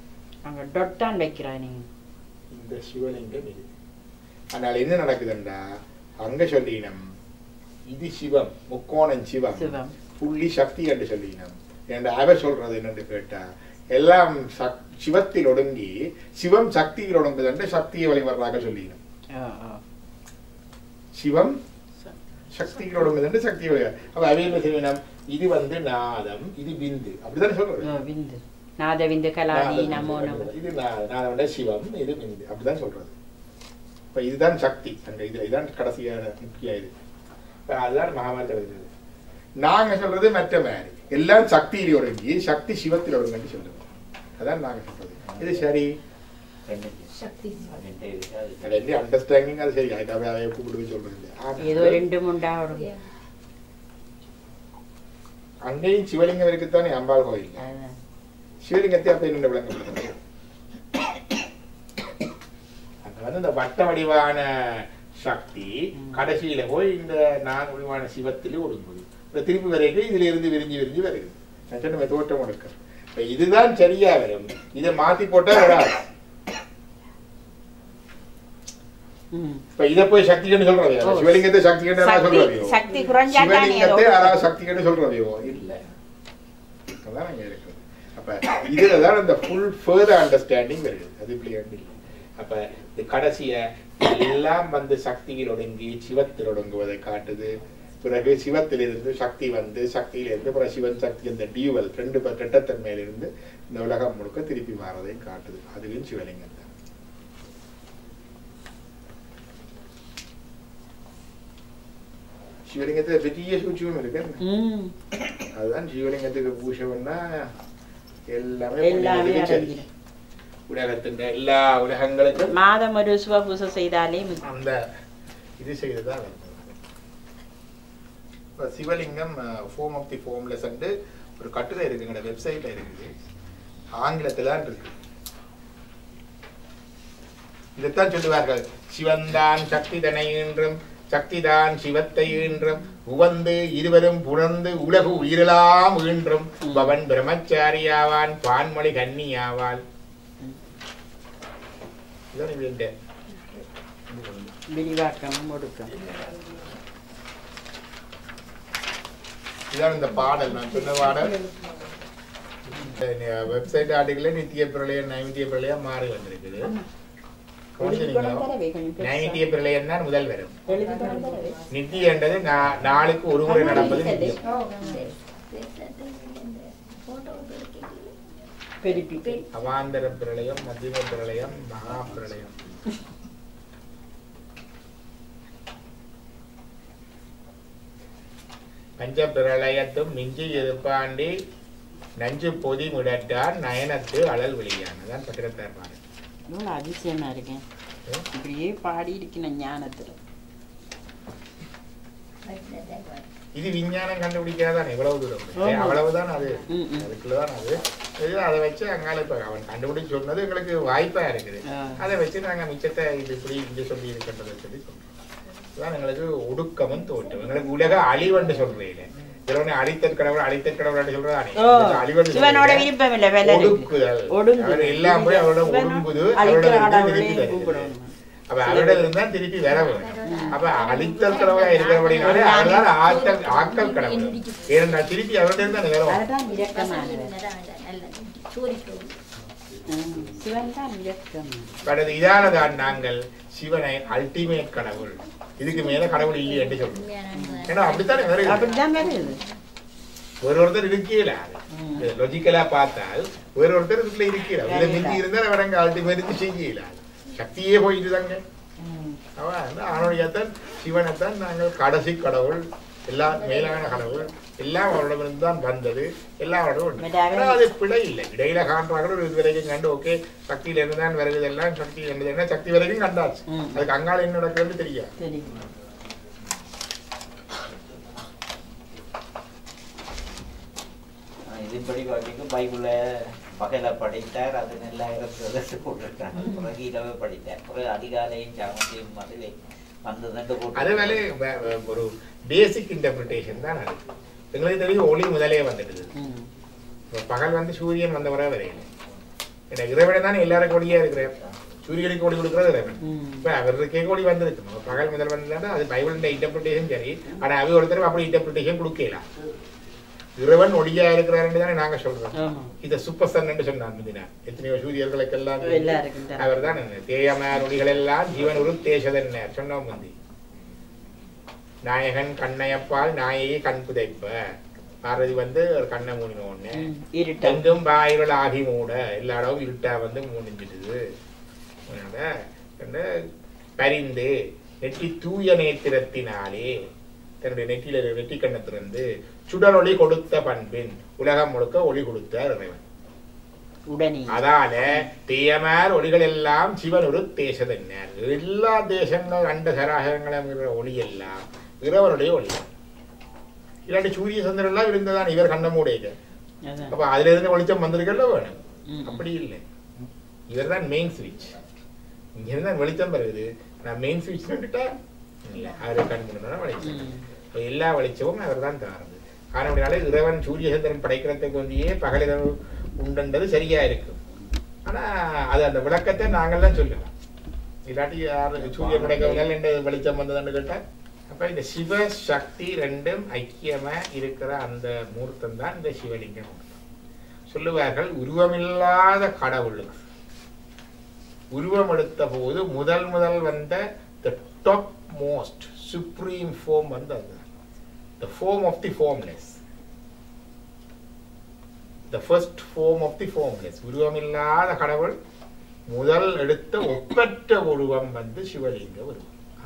இந்த சிவலிங்கம் இது. அதனால என்ன நடக்குதுண்டா அங்க சொல்லினம் இது சிவம், முக்கோணம் சிவம், புள்ளி சக்தி என்று சொல்லினம். அவர் சொல்றது என்னன்னு கேட்டா எல்லாம் சிவத்தில் ஒடுங்கி சிவம் சக்தியில் ஒடுங்குது என்று சக்தியை வழிவர்றாக சொல்லினம். சிவம் சக்தியில் ஒடுங்குது என்று சக்தி வழி. அப்ப அவை என்ன செய்யணும்? இது வந்து நாதம், இது பிந்து. அப்படித்தானே சொல்றது. நாத விந்து கலாதி நமோ நமோ. இது நாதோட சிவம், இது பிந்து. அப்படிதான் சொல்றது. இப்ப இதுதான் சக்தி. அங்க இது இதுதான் கடைசியான முக்கிய இது. அதுதான் மகாபாரத. நாங்க சொல்றது மற்ற மாதிரி எல்லாம் சக்தியில ஒடுங்கி சக்தி சிவத்தில் ஒடுங்கன்னு சொல்லுவோம். அதான் நாங்க சொல்றது. இது சரி அண்டர்ஸ்டாண்டிங். அது சரி. அதுக்காக அதை கூப்பிட்டு சொல்றது இல்லை. அங்கேயும் சிவலிங்கம் இருக்குத்தானே அம்பாள் கோயில். சிவலிங்கத்தை அப்ப என்ன விளங்கப்படுத்த அங்க வந்து இந்த வட்ட வடிவான சக்தி கடைசியில போய் இந்த நான் வடிவான சிவத்திலே ஒடுங்குது. திருப்பி வரைக்கும் இதுல இருந்து விரிஞ்சு விரிஞ்சு வருது. தோட்டம் எடுக்க இதுதான் சரியா வரும். இதை மாத்தி போட்டா வராது. இப்ப இதை போய் சக்தி கண்டு சொல்றதையோ சிவலிங்கத்தை சக்தி கண்டு சொல்றதையோ சிவலிங்கத்தை யாராவது சக்தி கண்டு சொல்றதையோ இல்ல. அதான் அங்க இருக்கு. அப்ப இதுலதான் அந்த ஃபுல் ஃபர்தர் அண்டர்ஸ்டாண்டிங் வருது. அது இப்படி இல்லை. அப்ப இது கடைசிய எல்லாம் வந்து சக்தியில் ஒடுங்கி சிவத்தில் ஒடுங்குவதை காட்டுது. பிறகு சிவத்திலிருந்து சக்தி வந்து சக்தியிலிருந்து பிறகு சிவன் சக்தி இந்த டியூவல் ரெண்டு ரெட்டத்தன்மையிலிருந்து இந்த உலகம் முழுக்க திருப்பி மாறதை காட்டுது. அதுவும் சிவலிங்கம் தான். சிவலிங்கத்துல பெரிய சூட்சமும் இருக்கு. அதுதான் சிவலிங்கத்துக்கு பூஷம்னா எல்லாமே உலகத்தின் எல்லா உலகங்களுக்கும் மாதம் ஒரு சிவ பூசை செய்தாலே அந்த இது செய்ததான். Shivalingam form of the formless and ஒரு கட்டுரை இருக்கு. எங்களோட வெப்சைட்ல இருக்குது. ஆங்கிலத்துல இருக்கு. இதைத்தான் சொல்லுவார்கள். சிவன்தான் சக்தி தனை என்றும் சக்திதான் சிவத்தை ஈன்றும் உவந்து இருவரும் புணர்ந்து உலகு உயிரெல்லாம் ஈன்றும் பவன் பிரம்மச்சாரியாவான் பான்மொழி கன்னியாவாள். இதான் இந்த பாடல். நான் சொன்ன பாடல் வெப்சைட் ஆர்டிக்கல நித்திய பிரளயம் நைமித்திய பிரளயம் மாறி வந்திருக்குது. நைமித்திய பிரளயம் தான் முதல் வரும். நித்திய என்றது நாளுக்கு ஒரு முறை நடப்பது நித்தியம். அவாந்தர பிரளயம், மத்தியம பிரளயம், மகா பிரளயம். பஞ்ச பிரளயத்தும் மிஞ்சி எதிர்ப்பாண்டி நஞ்சு பொதி முடட்டான் நயனத்து அழல் வெளியான. அதான் பட்டினத்தார் பாடல். அதிசயமா இருக்கேன், இப்படியே பாடி இருக்கணும் ஞானத்துல. இது விஞ்ஞானம் கண்டுபிடிக்காதானே இவ்வளவு தூரம், அவ்வளவுதான் அது, அதுக்குள்ளதான் அது. அதை வச்சு அங்கால இப்ப அவன் கண்டுபிடிச்சு சொன்னது எங்களுக்கு வாய்ப்பா இருக்குது. அதை வச்சு நாங்க மிச்சத்தை இது இப்படி இங்க சொல்லி இருக்கின்றதை சொல்லி சொல்றோம். இதுதான் எங்களுக்கு ஒடுக்கமும் தோற்றம். எங்களுக்கு உலக அழிவென்று சொல்றீங்க, அழித்தல் கடவுள் அழித்தல் கடவுள் சொல்றதானே ஒடுக்குதல். எல்லாம் போய் அவரோட ஒடுங்குது, அவரோட திருப்பி தருது. அப்ப அவரோட இருந்தா திருப்பி வர வேணும். அப்ப அழித்தல் கடவுளா இருக்கிறபடினாலே அவர்தான் ஆக்கல் ஆக்கல் கடவுள். ஏன்னா திருப்பி அவரோட இருந்தா வரும். இதானதான் நாங்கள் சிவனை அல்டிமேட் கடவுள், இதுக்கு மேல கடவுள் இல்லை என்று சொல்றோம். ஏன்னா அப்படித்தானே ஒரு ஒருத்தர் இருக்கல, லாஜிக்கலா பார்த்தால் ஒரு ஒருத்தர் இதுல இருக்கல. இதுல மிஞ்சி இருந்தா அவரங்க அல்டிமேட் செய்யல, சக்தியே போயிட்டு தாங்க. அவன் அவனுடையத்தான் சிவனைத்தான் நாங்கள் கடைசி கடவுள், எல்லா மேலான கடவுள், எல்லாம் அவரிடமிருந்து தான் வந்தது, எல்லாம் அவரோட. அது பிழை இல்லை. இடையில காண்றாங்க இது வரைக்கும் கண்டு ஓகே சக்தியில இருந்து தான் வருது, எல்லாம் சக்தி இருந்தது என்ன சக்தி வரைக்கும் கண்டாச்சு. அதுக்கு அங்கால என்ன நடக்கிறது தெரியாது. இதுபடி பார்த்தீங்கன்னா பைபிள பகையில படித்தார், அது நெல்லாயிரத்து போட்டிருக்காங்க. பிறகு இரவே படித்தார், பிறகு அதிகாலையும் சாமத்தையும் மதுவை வந்ததுண்டு போட்டு. அதுவேளை ஒரு பேசிக் இன்டர்பிரிட்டேஷன் தான் அது. எங்களுக்கு தெரியும் ஒளி முதலே வந்துடுது. பகல் வந்து சூரியன் வந்த வர வரையில எனக்கு இறைவனை தானே எல்லாருக்கும் ஒளியா இருக்கிறேன். சூரியனுக்கு ஒளி கொடுக்குறது இறைவன். இப்ப அவருக்கே ஒளி வந்திருக்கு. பகல் முதல் வந்ததுன்னா அது பைபிள் இன்டர்பிரிட்டேஷன் சரி. ஆனா அவ ஒருத்தர் அப்படி இன்டர்பிரிட்டேஷன் கொடுக்கலாம். இறைவன் ஒளியா இருக்கிறாருன்னு தானே நாங்க சொல்றோம். இத சூப்பர் சன் சொன்னார். எத்தனையோ சூரியர்களுக்கெல்லாம் அவர் தான் தேயமார் ஒளிகள் எல்லாம் ஜீவன் ஒரு தேசதன்னார் சொன்னோம். வந்து நாயகன் கண்ணையப்பால் நாயகி கண் புதைப்ப பாரதி வந்து ஒரு கண்ணை மூடின ஒண்ணு எங்கும் பாயிருள் ஆகி மூட எல்லா இடமும் இருட்டா வந்து மூடிஞ்சிடுது. பரிந்து நெற்றி தூய நேத்திரத்தினாலே தன்னுடைய நெற்றியில நெற்றி கண்ணத்திலிருந்து சுடர் ஒளி கொடுத்த பண்பின் உலகம் முழுக்க ஒளி கொடுத்தார் இறைவன். அதால தேயமார் ஒளிகள் எல்லாம் சிவன் ஒரு தேசதன்னார். எல்லா தேசங்கள் அண்ட சராசரங்களும் ஒளி எல்லாம் இறைவனுடைய ஒளி. இல்லாட்டி சூரிய சந்திரன் எல்லாம் இருந்ததான் இவர் கண்ணமுடைய. அப்ப அதுல இருந்து வெளிச்சம் வந்திருக்கல வேணும். அப்படி இல்லை, இவர் தான் மெயின் ஸ்விட்ச். இங்க இருந்தா வெளிச்சம் வருது. நான் மெயின் ஸ்விட்ச் வந்துட்டா இல்ல, அவரை கண் முன்னா வெளிச்சம். எல்லா வெளிச்சமும் அவர் தான் தாருது. ஆனா இறைவன் சூரிய சந்திரன் படைக்கிறதுக்கு வந்தியே பகலிரவு உண்டது சரியா இருக்கு. ஆனா அது அந்த விளக்கத்தை நாங்கள் தான் சொல்லலாம். இல்லாட்டி யாரு சூரியன் படைக்கிறவங்க என்ன வெளிச்சம் வந்ததுன்னு கேட்டா, அப்ப இந்த சிவ சக்தி ரெண்டும் ஐக்கியமா இருக்கிற அந்த மூர்த்தம் தான் இந்த சிவலிங்கம். சொல்லுவார்கள் உருவமில்லாத கடவுளுக்கு உருவம் எடுத்த போது முதல் முதல் வந்த the top most supreme form வந்து அது the form of the formless, the first form of the formless. உருவமில்லாத கடவுள் முதல் எடுத்த ஒப்பற்ற உருவம் வந்து சிவலிங்க உருவம்.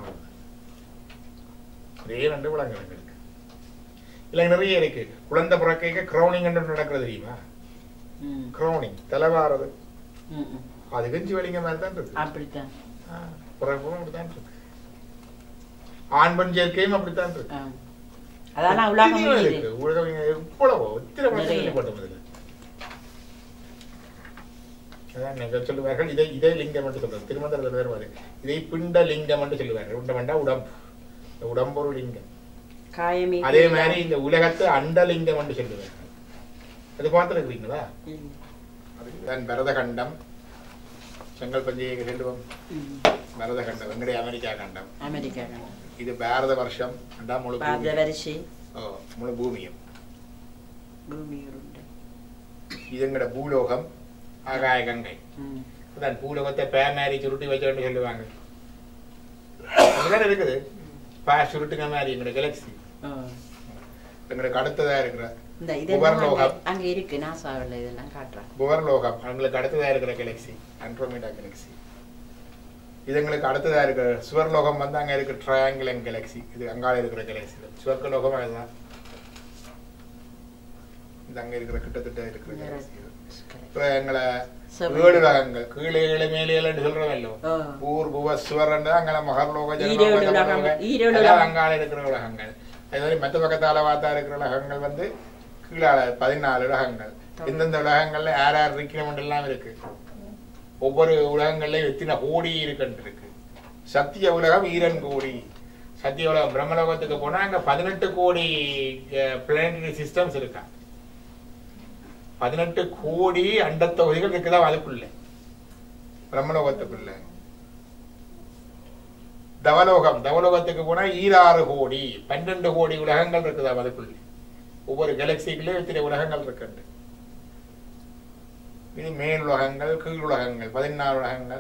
நிறைய ரெண்டு விளங்கங்கள் இருக்கு. இல்ல நிறைய இருக்கு. குழந்தை பிறக்க கிரௌனிங் நடக்கிறது தெரியுமா? கிரௌனிங் தலைவாரது அதுக்கு சிவலிங்க மாதிரி தான் இருக்கு. அப்படித்தான் பிறப்பும் அப்படித்தான் இருக்கு. ஆண் பெண் சேர்க்கையும் அப்படித்தான் இருக்கு. உலகம் எவ்வளவோ எத்தனை கேள்விப்பட்டது. அதான் நீங்கள் சொல்லுவார்கள் இதை இதை லிங்கம் என்று சொல்றது. திருமந்திரத்தில் வேறு மாதிரி இதை பிண்ட லிங்கம் என்று சொல்லுவார்கள். உண்டமண்டா உடம்பு உடம்பொரு லிங்கம். காயமே அதே மாதிரி இந்த உலகத்தை அண்டலிங்கம் என்று சொல்லுவாங்க. அது பார்த்துருக்கீங்களா? அதுதான் பரதகண்டம், செங்கல் பஞ்சையை செல்லுவோம். பரதகண்டம் எங்களுடைய அமெரிக்கா கண்டம். அமெரிக்கா கண்டம். இது பாரத வருஷம் முழு முழு பூமியும். இது எங்கட பூலோகம், ஆகாய கங்கை. அதான் பூலோகத்தை பேர் மாதிரி சுருட்டி வச்சோன்னு சொல்லுவாங்க. அதுதான் இருக்குது பேர் சுருட்டுங்க மாதிரி எங்கட கேலக்சி. எங்களுக்கு அடுத்ததா இருக்கிற புவர்லோகம் அங்க இருக்கு. நாசாவில் இதெல்லாம் காட்டுறாங்க. புவர்லோகம் எங்களுக்கு அடுத்ததா இருக்கிற கேலக்சி ஆண்ட்ரோமேடா கேலக்சி. இது எங்களுக்கு அடுத்ததா இருக்கிற சுவர்லோகம் வந்து அங்க இருக்கிற ட்ரையாங்கிள் கேலக்சி. இது அங்கால இருக்கிற கேலக்சி. சுவர்க்கலோகம் அதுதான். இது அங்க இருக்கிற கிட்டத்தட்ட இருக்கிற கேலக்சி. இப்ப எங்களை ஏழு ரகங்கள் கீழே ஏழு மேலே சொல்றோமல்லோ, ஊர் புவ சுவர் அங்கே மகர்லோக ஜனலோக அங்கால இருக்கிற உலகங்கள். அதே மாதிரி மற்ற பக்கத்தால வாத்தா இருக்கிற உலகங்கள் வந்து கீழால பதினாலு உலகங்கள். இந்தந்த உலகங்கள்ல யார் யார் இருக்கணும் எல்லாம் இருக்கு. ஒவ்வொரு உலகங்கள்லயும் எத்தனை கோடி இருக்குன்னு இருக்கு. சத்திய உலகம் ஈரன் கோடி. சத்திய உலகம் பிரம்மலோகத்துக்கு போனா அங்க பதினெட்டு கோடி பிளானட்டரி சிஸ்டம்ஸ் இருக்கா. பதினெட்டு கோடி அண்டத்தொகுதிகள் இருக்குதான் அதுக்குள்ள பிரம்மலோகத்துக்குள்ள. தவலோகம் தவலோகத்துக்கு போனா ஈராறு கோடி பன்னெண்டு கோடி உலகங்கள் இருக்குதா அதுக்குள்ள. ஒவ்வொரு கேலக்சிக்குள்ளே எத்தனை உலகங்கள் இருக்கு. இது மேல் உலகங்கள், கீழ் உலகங்கள், பதினாறு உலகங்கள்.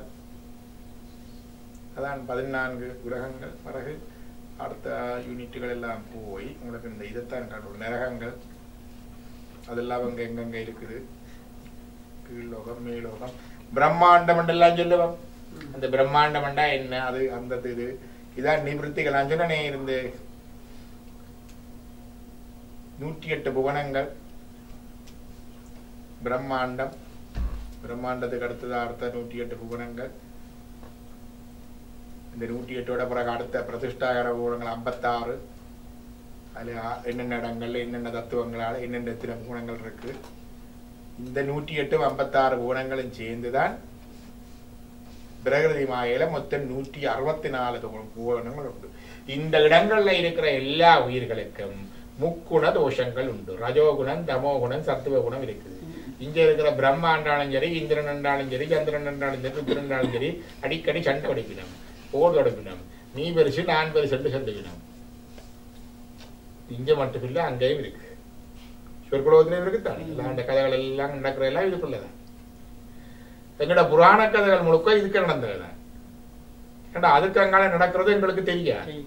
அதான் பதினான்கு உலகங்கள். பிறகு அடுத்த யூனிட்டுகள் எல்லாம் போய் உங்களுக்கு இந்த இதைத்தான் காட்டுவோம். நரகங்கள் அதெல்லாம் அங்க எங்கெங்க இருக்குது. கீழ்லோகம், மேலோகம், பிரம்மாண்டம் எல்லாம் சொல்லுவோம். அந்த பிரம்மாண்டம்டா என்ன, அது அந்த இது இதான் நிவൃத்திகள். நான் சொன்னே இருந்து நூற்றி எட்டு புவனங்கள் பிரம்மாண்டம். பிரம்மாண்டத்துக்கு அடுத்தது அடுத்த நூற்றி எட்டு புவனங்கள். இந்த நூற்றி எட்டோட பிறகு அடுத்த பிரதிஷ்டாகர புவனங்கள் ஐம்பத்தாறு. அதுல என்னென்ன இடங்கள்ல என்னென்ன தத்துவங்களால என்னென்ன எத்தனை புவனங்கள் இருக்கு. இந்த நூற்றி எட்டு ஐம்பத்தாறு புவனங்களும் சேர்ந்துதான் பிரகிருதி மாயில மொத்தம் நூற்றி அறுபத்தி நாலு புவனங்கள் உண்டு. இந்த இடங்கள்ல இருக்கிற எல்லா உயிர்களுக்கும் முக்குண தோஷங்கள் உண்டு. ரஜோகுணம், தமோகுணம், சத்துவகுணம் இருக்குது. இங்க இருக்கிற பிரம்மாண்டாலும் சரி, இந்திரன் என்றாலும் சரி, சந்திரன் என்றாலும் சரி, ருத்ரன் என்றாலும் சரி, அடிக்கடி சண்டை அடிக்கணும், போர் தொடக்கணும். நீ பெருசு நான் பெருசு சண்டைக்கணும். இங்க மட்டும் இல்ல, அங்கேயும் இருக்கு. சொற்குலோகத்திலையும் இருக்குத்தான். எல்லாம் அந்த கதைகள் எல்லாம் நடக்கிற எல்லாம் இதுக்குள்ளதான். எங்கட புராண கதைகள் முழுக்க இதுக்கு நடந்ததுதான். ஏன்னா அதுக்கு அங்கால நடக்கிறது எங்களுக்கு தெரியாது.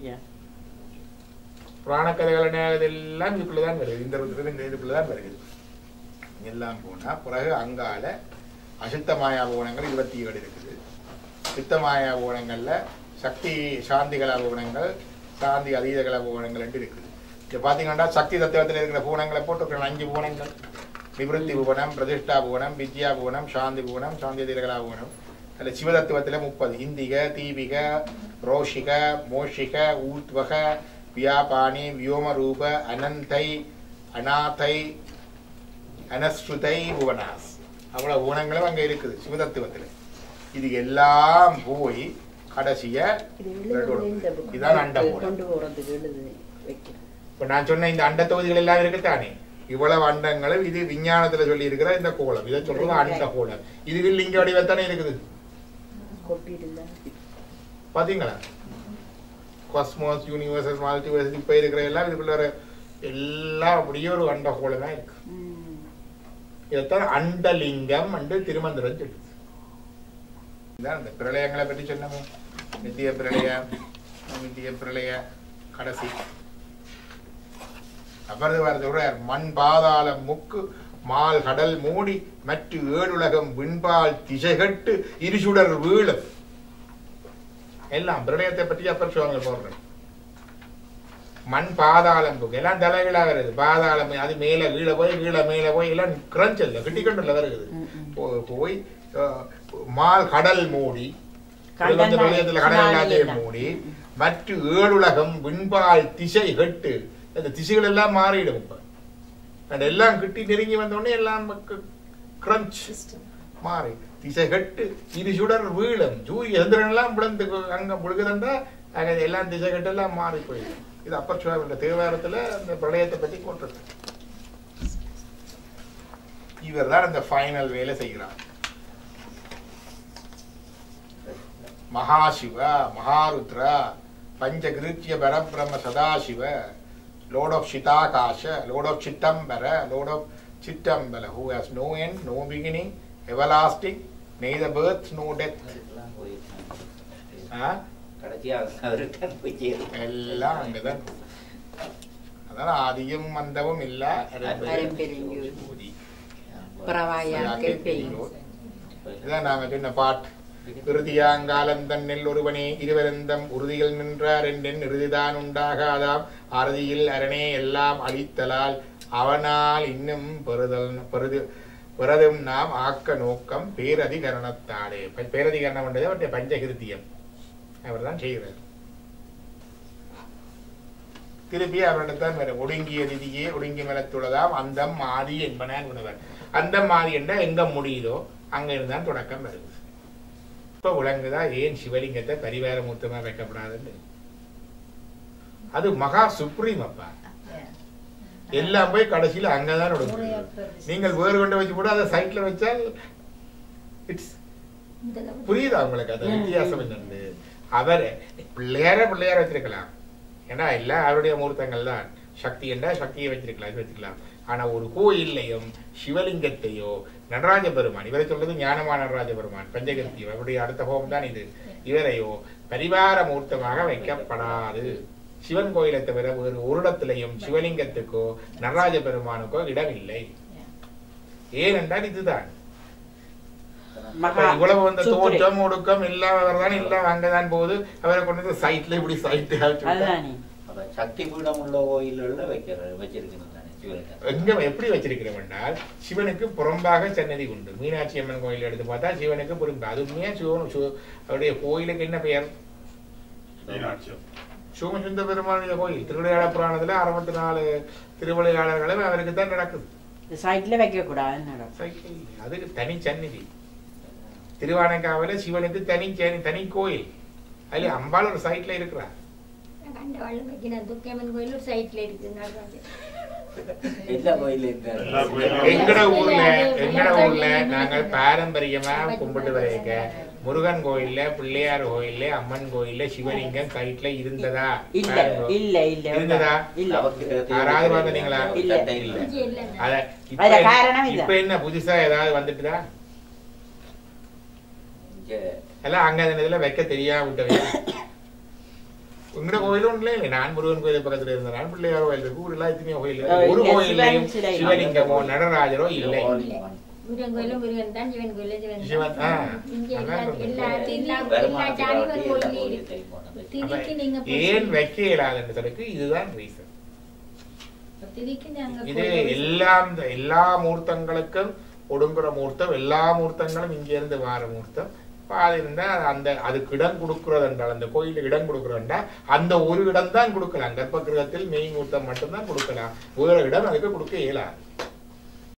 புராண கதைகள் எல்லாம் இதுக்குள்ளதான் வருது. இந்த இதுக்குள்ளதான் வருது. எல்லாம் போனா பிறகு அங்கால அசுத்த மாயா புவனங்கள் இருபத்தி ஏழு இருக்குது. சித்த மாயா புவனங்கள்ல சக்தி சாந்தி கலா புவனங்கள், சாந்தி அதீத கலா புவனங்கள் என்று இருக்குது. இங்க பாத்தீங்கன்னா சக்தி தத்துவத்தில் இருக்கிற புவனங்களை போட்டு அஞ்சு புவனங்கள். நிவൃத்தி புவனம், பிரதிஷ்டா புவனம், வித்யா புவனம், சாந்தி புவனம், சாந்தி அதீத கலா புவனம். அதுல சிவதத்துவத்துல முப்பது. இந்திக, தீபிக, ரோஷிக, மோஷிக, ஊத்வக, வியாபானி, வியோமரூப, அனந்தை, அநாதை, அனஸ்ருதை புவனாஸ். அவ்வளவு புவனங்களும் அங்க இருக்குது சிவதத்துவத்துல. இது எல்லாம் போய் கடைசிய இதான் அண்ட புவனம். இப்ப நான் சொன்ன இந்த அண்ட தொகுதிகள் எல்லாம் இருக்குத்தானே, இவ்வளவு அண்டங்களும் இது விஞ்ஞானத்துல சொல்லி இருக்கிற இந்த கோலம். இதை சொல்றது அண்ட கோலம். இது லிங்க வடிவத்தானே இருக்குது. பாத்தீங்களா? காஸ்மோஸ், யூனிவர்சஸ், மல்டிவர்ஸ் இப்ப இருக்கிற எல்லாம் இதுக்குள்ள எல்லாம் அப்படியே ஒரு அண்ட கோலமா இருக்கு. இதைத்தான் அண்டலிங்கம் என்று திருமந்திரம் சொல்லுது. இந்த பிரளயங்களை பற்றி சொன்னோம். நித்திய பிரளய, நித்திய பிரளய, கடைசி அபர்தவர் மண் பாதாளம் முக்கு மால் கடல் மூடி மற்ற ஏழுலகம் விண்பால் திசைகட்டு இருசுடர் வீழும். எல்லாம் பிரளயத்தை பற்றி அப்பர் சொல்லுவாங்க. போடுறேன் மண் பாதாளம் புக்கு எல்லாம் தலைகீழா வருது. பாதாளம் அது மேல கீழே போய் கீழே மேல போய் எல்லாம் கிரஞ்சல்ல கிட்டிக்கொண்டுல வருது. போய் மால் கடல் மூடி பிரளயத்துல கடல் எல்லாத்தையும் மூடி மற்ற ஏழுலகம் விண்பால் திசை கட்டு அந்த திசைகள் எல்லாம் மாறிடும். இப்ப எல்லாம் கிட்டி நெருங்கி வந்தோடனே எல்லாம் கிரஞ்ச் மாறி திசை கட்டு இருசுடர் வீழும். சூரிய சந்திரன் எல்லாம் விழுந்து அங்க முழுகுதண்டா அங்கே எல்லாம் திசை கட்டெல்லாம் மாறி போயிடும். இது அப்பர் சுவாமி தேவாரத்தில் அந்த பிரளயத்தை பற்றி போட்டிருக்கு. இவர் தான் அந்த ஃபைனல் வேலை செய்கிறார். மகாசிவ, மகாருத்ரா, பஞ்சகிருத்திய பரபிரம்ம Sadashiva, Lord of Chitakasha, Lord of Chitambara, Lord of Chitambala, who has no end, no beginning, everlasting, neither birth, no death. எல்லாம் அங்கதான். அதனால ஆதியும் மந்தமும் இல்ல இதான் நாங்க சொன்ன பாட்டு. இறுதியாங்காலம் தன்னில் ஒருவனே இருவரந்தம் உறுதியில் நின்றார் என்றென் இறுதிதான் உண்டாகாதாம் அறுதியில் அரணே எல்லாம் அழித்தலால் அவனால் இன்னும் பெறுதல் பெறுது பெறதும் நாம் ஆக்க நோக்கம் பேரதிகரணத்தாலே. பேரதிகரணம் என்றது அவருடைய பஞ்சகிருத்தியம். அவர் தான் செய்கிறார். திருப்பி அவரிடத்தான் வேற ஒடுங்கிய நிதியே ஒடுங்கி மலத்துள்ளதாம் அந்தம் ஆதி என்பன உணவர். அந்தம் ஆதி என்ற எங்க முடியுதோ அங்க இருந்தான் தொடக்கம் வருது. இப்ப விளங்குதா ஏன் சிவலிங்கத்தை பரிவார மூர்த்தமா வைக்கப்படாதுன்னு. அது மகா சுப்ரீம் அப்பா. எல்லாம் போய் கடைசியில அங்கதான் ஒடுங்கு. நீங்கள் வேறு கொண்டு வச்சு கூட அதை சைட்ல வச்சால் இட்ஸ் புரியுதா உங்களுக்கு? அது வித்தியாசம் என்னன்னு. அவர் பிள்ளையார பிள்ளையார வச்சிருக்கலாம். ஏன்னா எல்லாம் அவருடைய மூர்த்தங்கள் தான். சக்தி என்றா சக்தியை வச்சிருக்கலாம், இது வச்சிருக்கலாம். ஆனா ஒரு கோயிலையும் சிவலிங்கத்தையோ நடராஜ பெருமான், இவரை சொல்றது ஞானமான நடராஜ பெருமான் பஞ்சகிருத்தி, அவருடைய அடுத்த ஹோம் தான் இது, இவரையோ பரிவார மூர்த்தமாக வைக்கப்படாது. சிவன் கோயிலை தவிர வேறு ஒரு இடத்திலையும் சிவலிங்கத்துக்கோ நடராஜ பெருமானுக்கோ இடம் இல்லை. ஏனென்றால் இதுதான் இவ்வளவு வந்த தோற்றம் ஒடுக்கம் இல்லாதவர் தான் எல்லாம் அங்கதான் போகுது. அவரை கொண்டு சைட்ல இப்படி சைட் சக்தி பீடம் உள்ள கோயில்ல வச்சிருக்கணும். எங்க எப்படி வச்சிருக்கிறோம் என்றால் சிவனுக்கு புறம்பாக சன்னதி உண்டு. மீனாட்சி அம்மன் கோயில் எடுத்து பார்த்தா சிவனுக்கு புறம்பு. அதுவுமே சிவன் அவருடைய கோயிலுக்கு என்ன பெயர்? சோமசுந்தர பெருமாளுடைய கோயில். திருவிளையாட புராணத்துல அறுபத்தி நாலு திருவிளையாடர்களும் அவருக்கு தான் நடக்குது. சைட்ல வைக்க கூடாது. அதுக்கு தனி சன்னதி. திருவானைக்காவில சிவனுக்கு தனி தனி கோயில். அதுல அம்பாள் ஒரு சைட்ல இருக்கிறார். எங்கட ஊர்ல எங்கட ஊர்ல நாங்கள் பாரம்பரியமா கும்பிட்டு வரைக்க முருகன் கோயில்ல, பிள்ளையார் கோயில்ல, அம்மன் கோயில்ல சிவலிங்கம் சைட்ல இருந்ததா? இருந்ததா? யாராவது பார்த்தீங்களா? இப்ப என்ன புதுசா ஏதாவது வந்துட்டுதா? எல்லாம் அங்க இதுல வைக்க தெரியாம விட்டவை. உங்களோட கோயிலும் ஒண்ணுல இல்லை. நான் முருகன் கோயில் பக்கத்துல இருந்தேன். நான் பிள்ளையார் கோயில் இருக்கு. ஊர் எல்லாம் எத்தனையோ கோயில். ஒரு கோயிலையும் சிவலிங்கமோ நடராஜரோ இல்லை. ஏன் வைக்க இயலாதுன்னு சொல்லிட்டு இதுதான் ரீசன். இது எல்லாம் எல்லா மூர்த்தங்களுக்கும் ஒடுங்குற மூர்த்தம், எல்லா மூர்த்தங்களும் இங்க இருந்து வார மூர்த்தம். அது இருந்தா அந்த அதுக்கு இடம் கொடுக்கறது என்றால், அந்த கோயிலுக்கு இடம் கொடுக்கறதுண்டா அந்த ஒரு இடம் தான் கொடுக்கலாம். கர்ப்ப கிரகத்தில் மெய் மூர்த்தம் மட்டும்தான் கொடுக்கலாம். வேற இடம் அதுக்கு கொடுக்க இயலாது.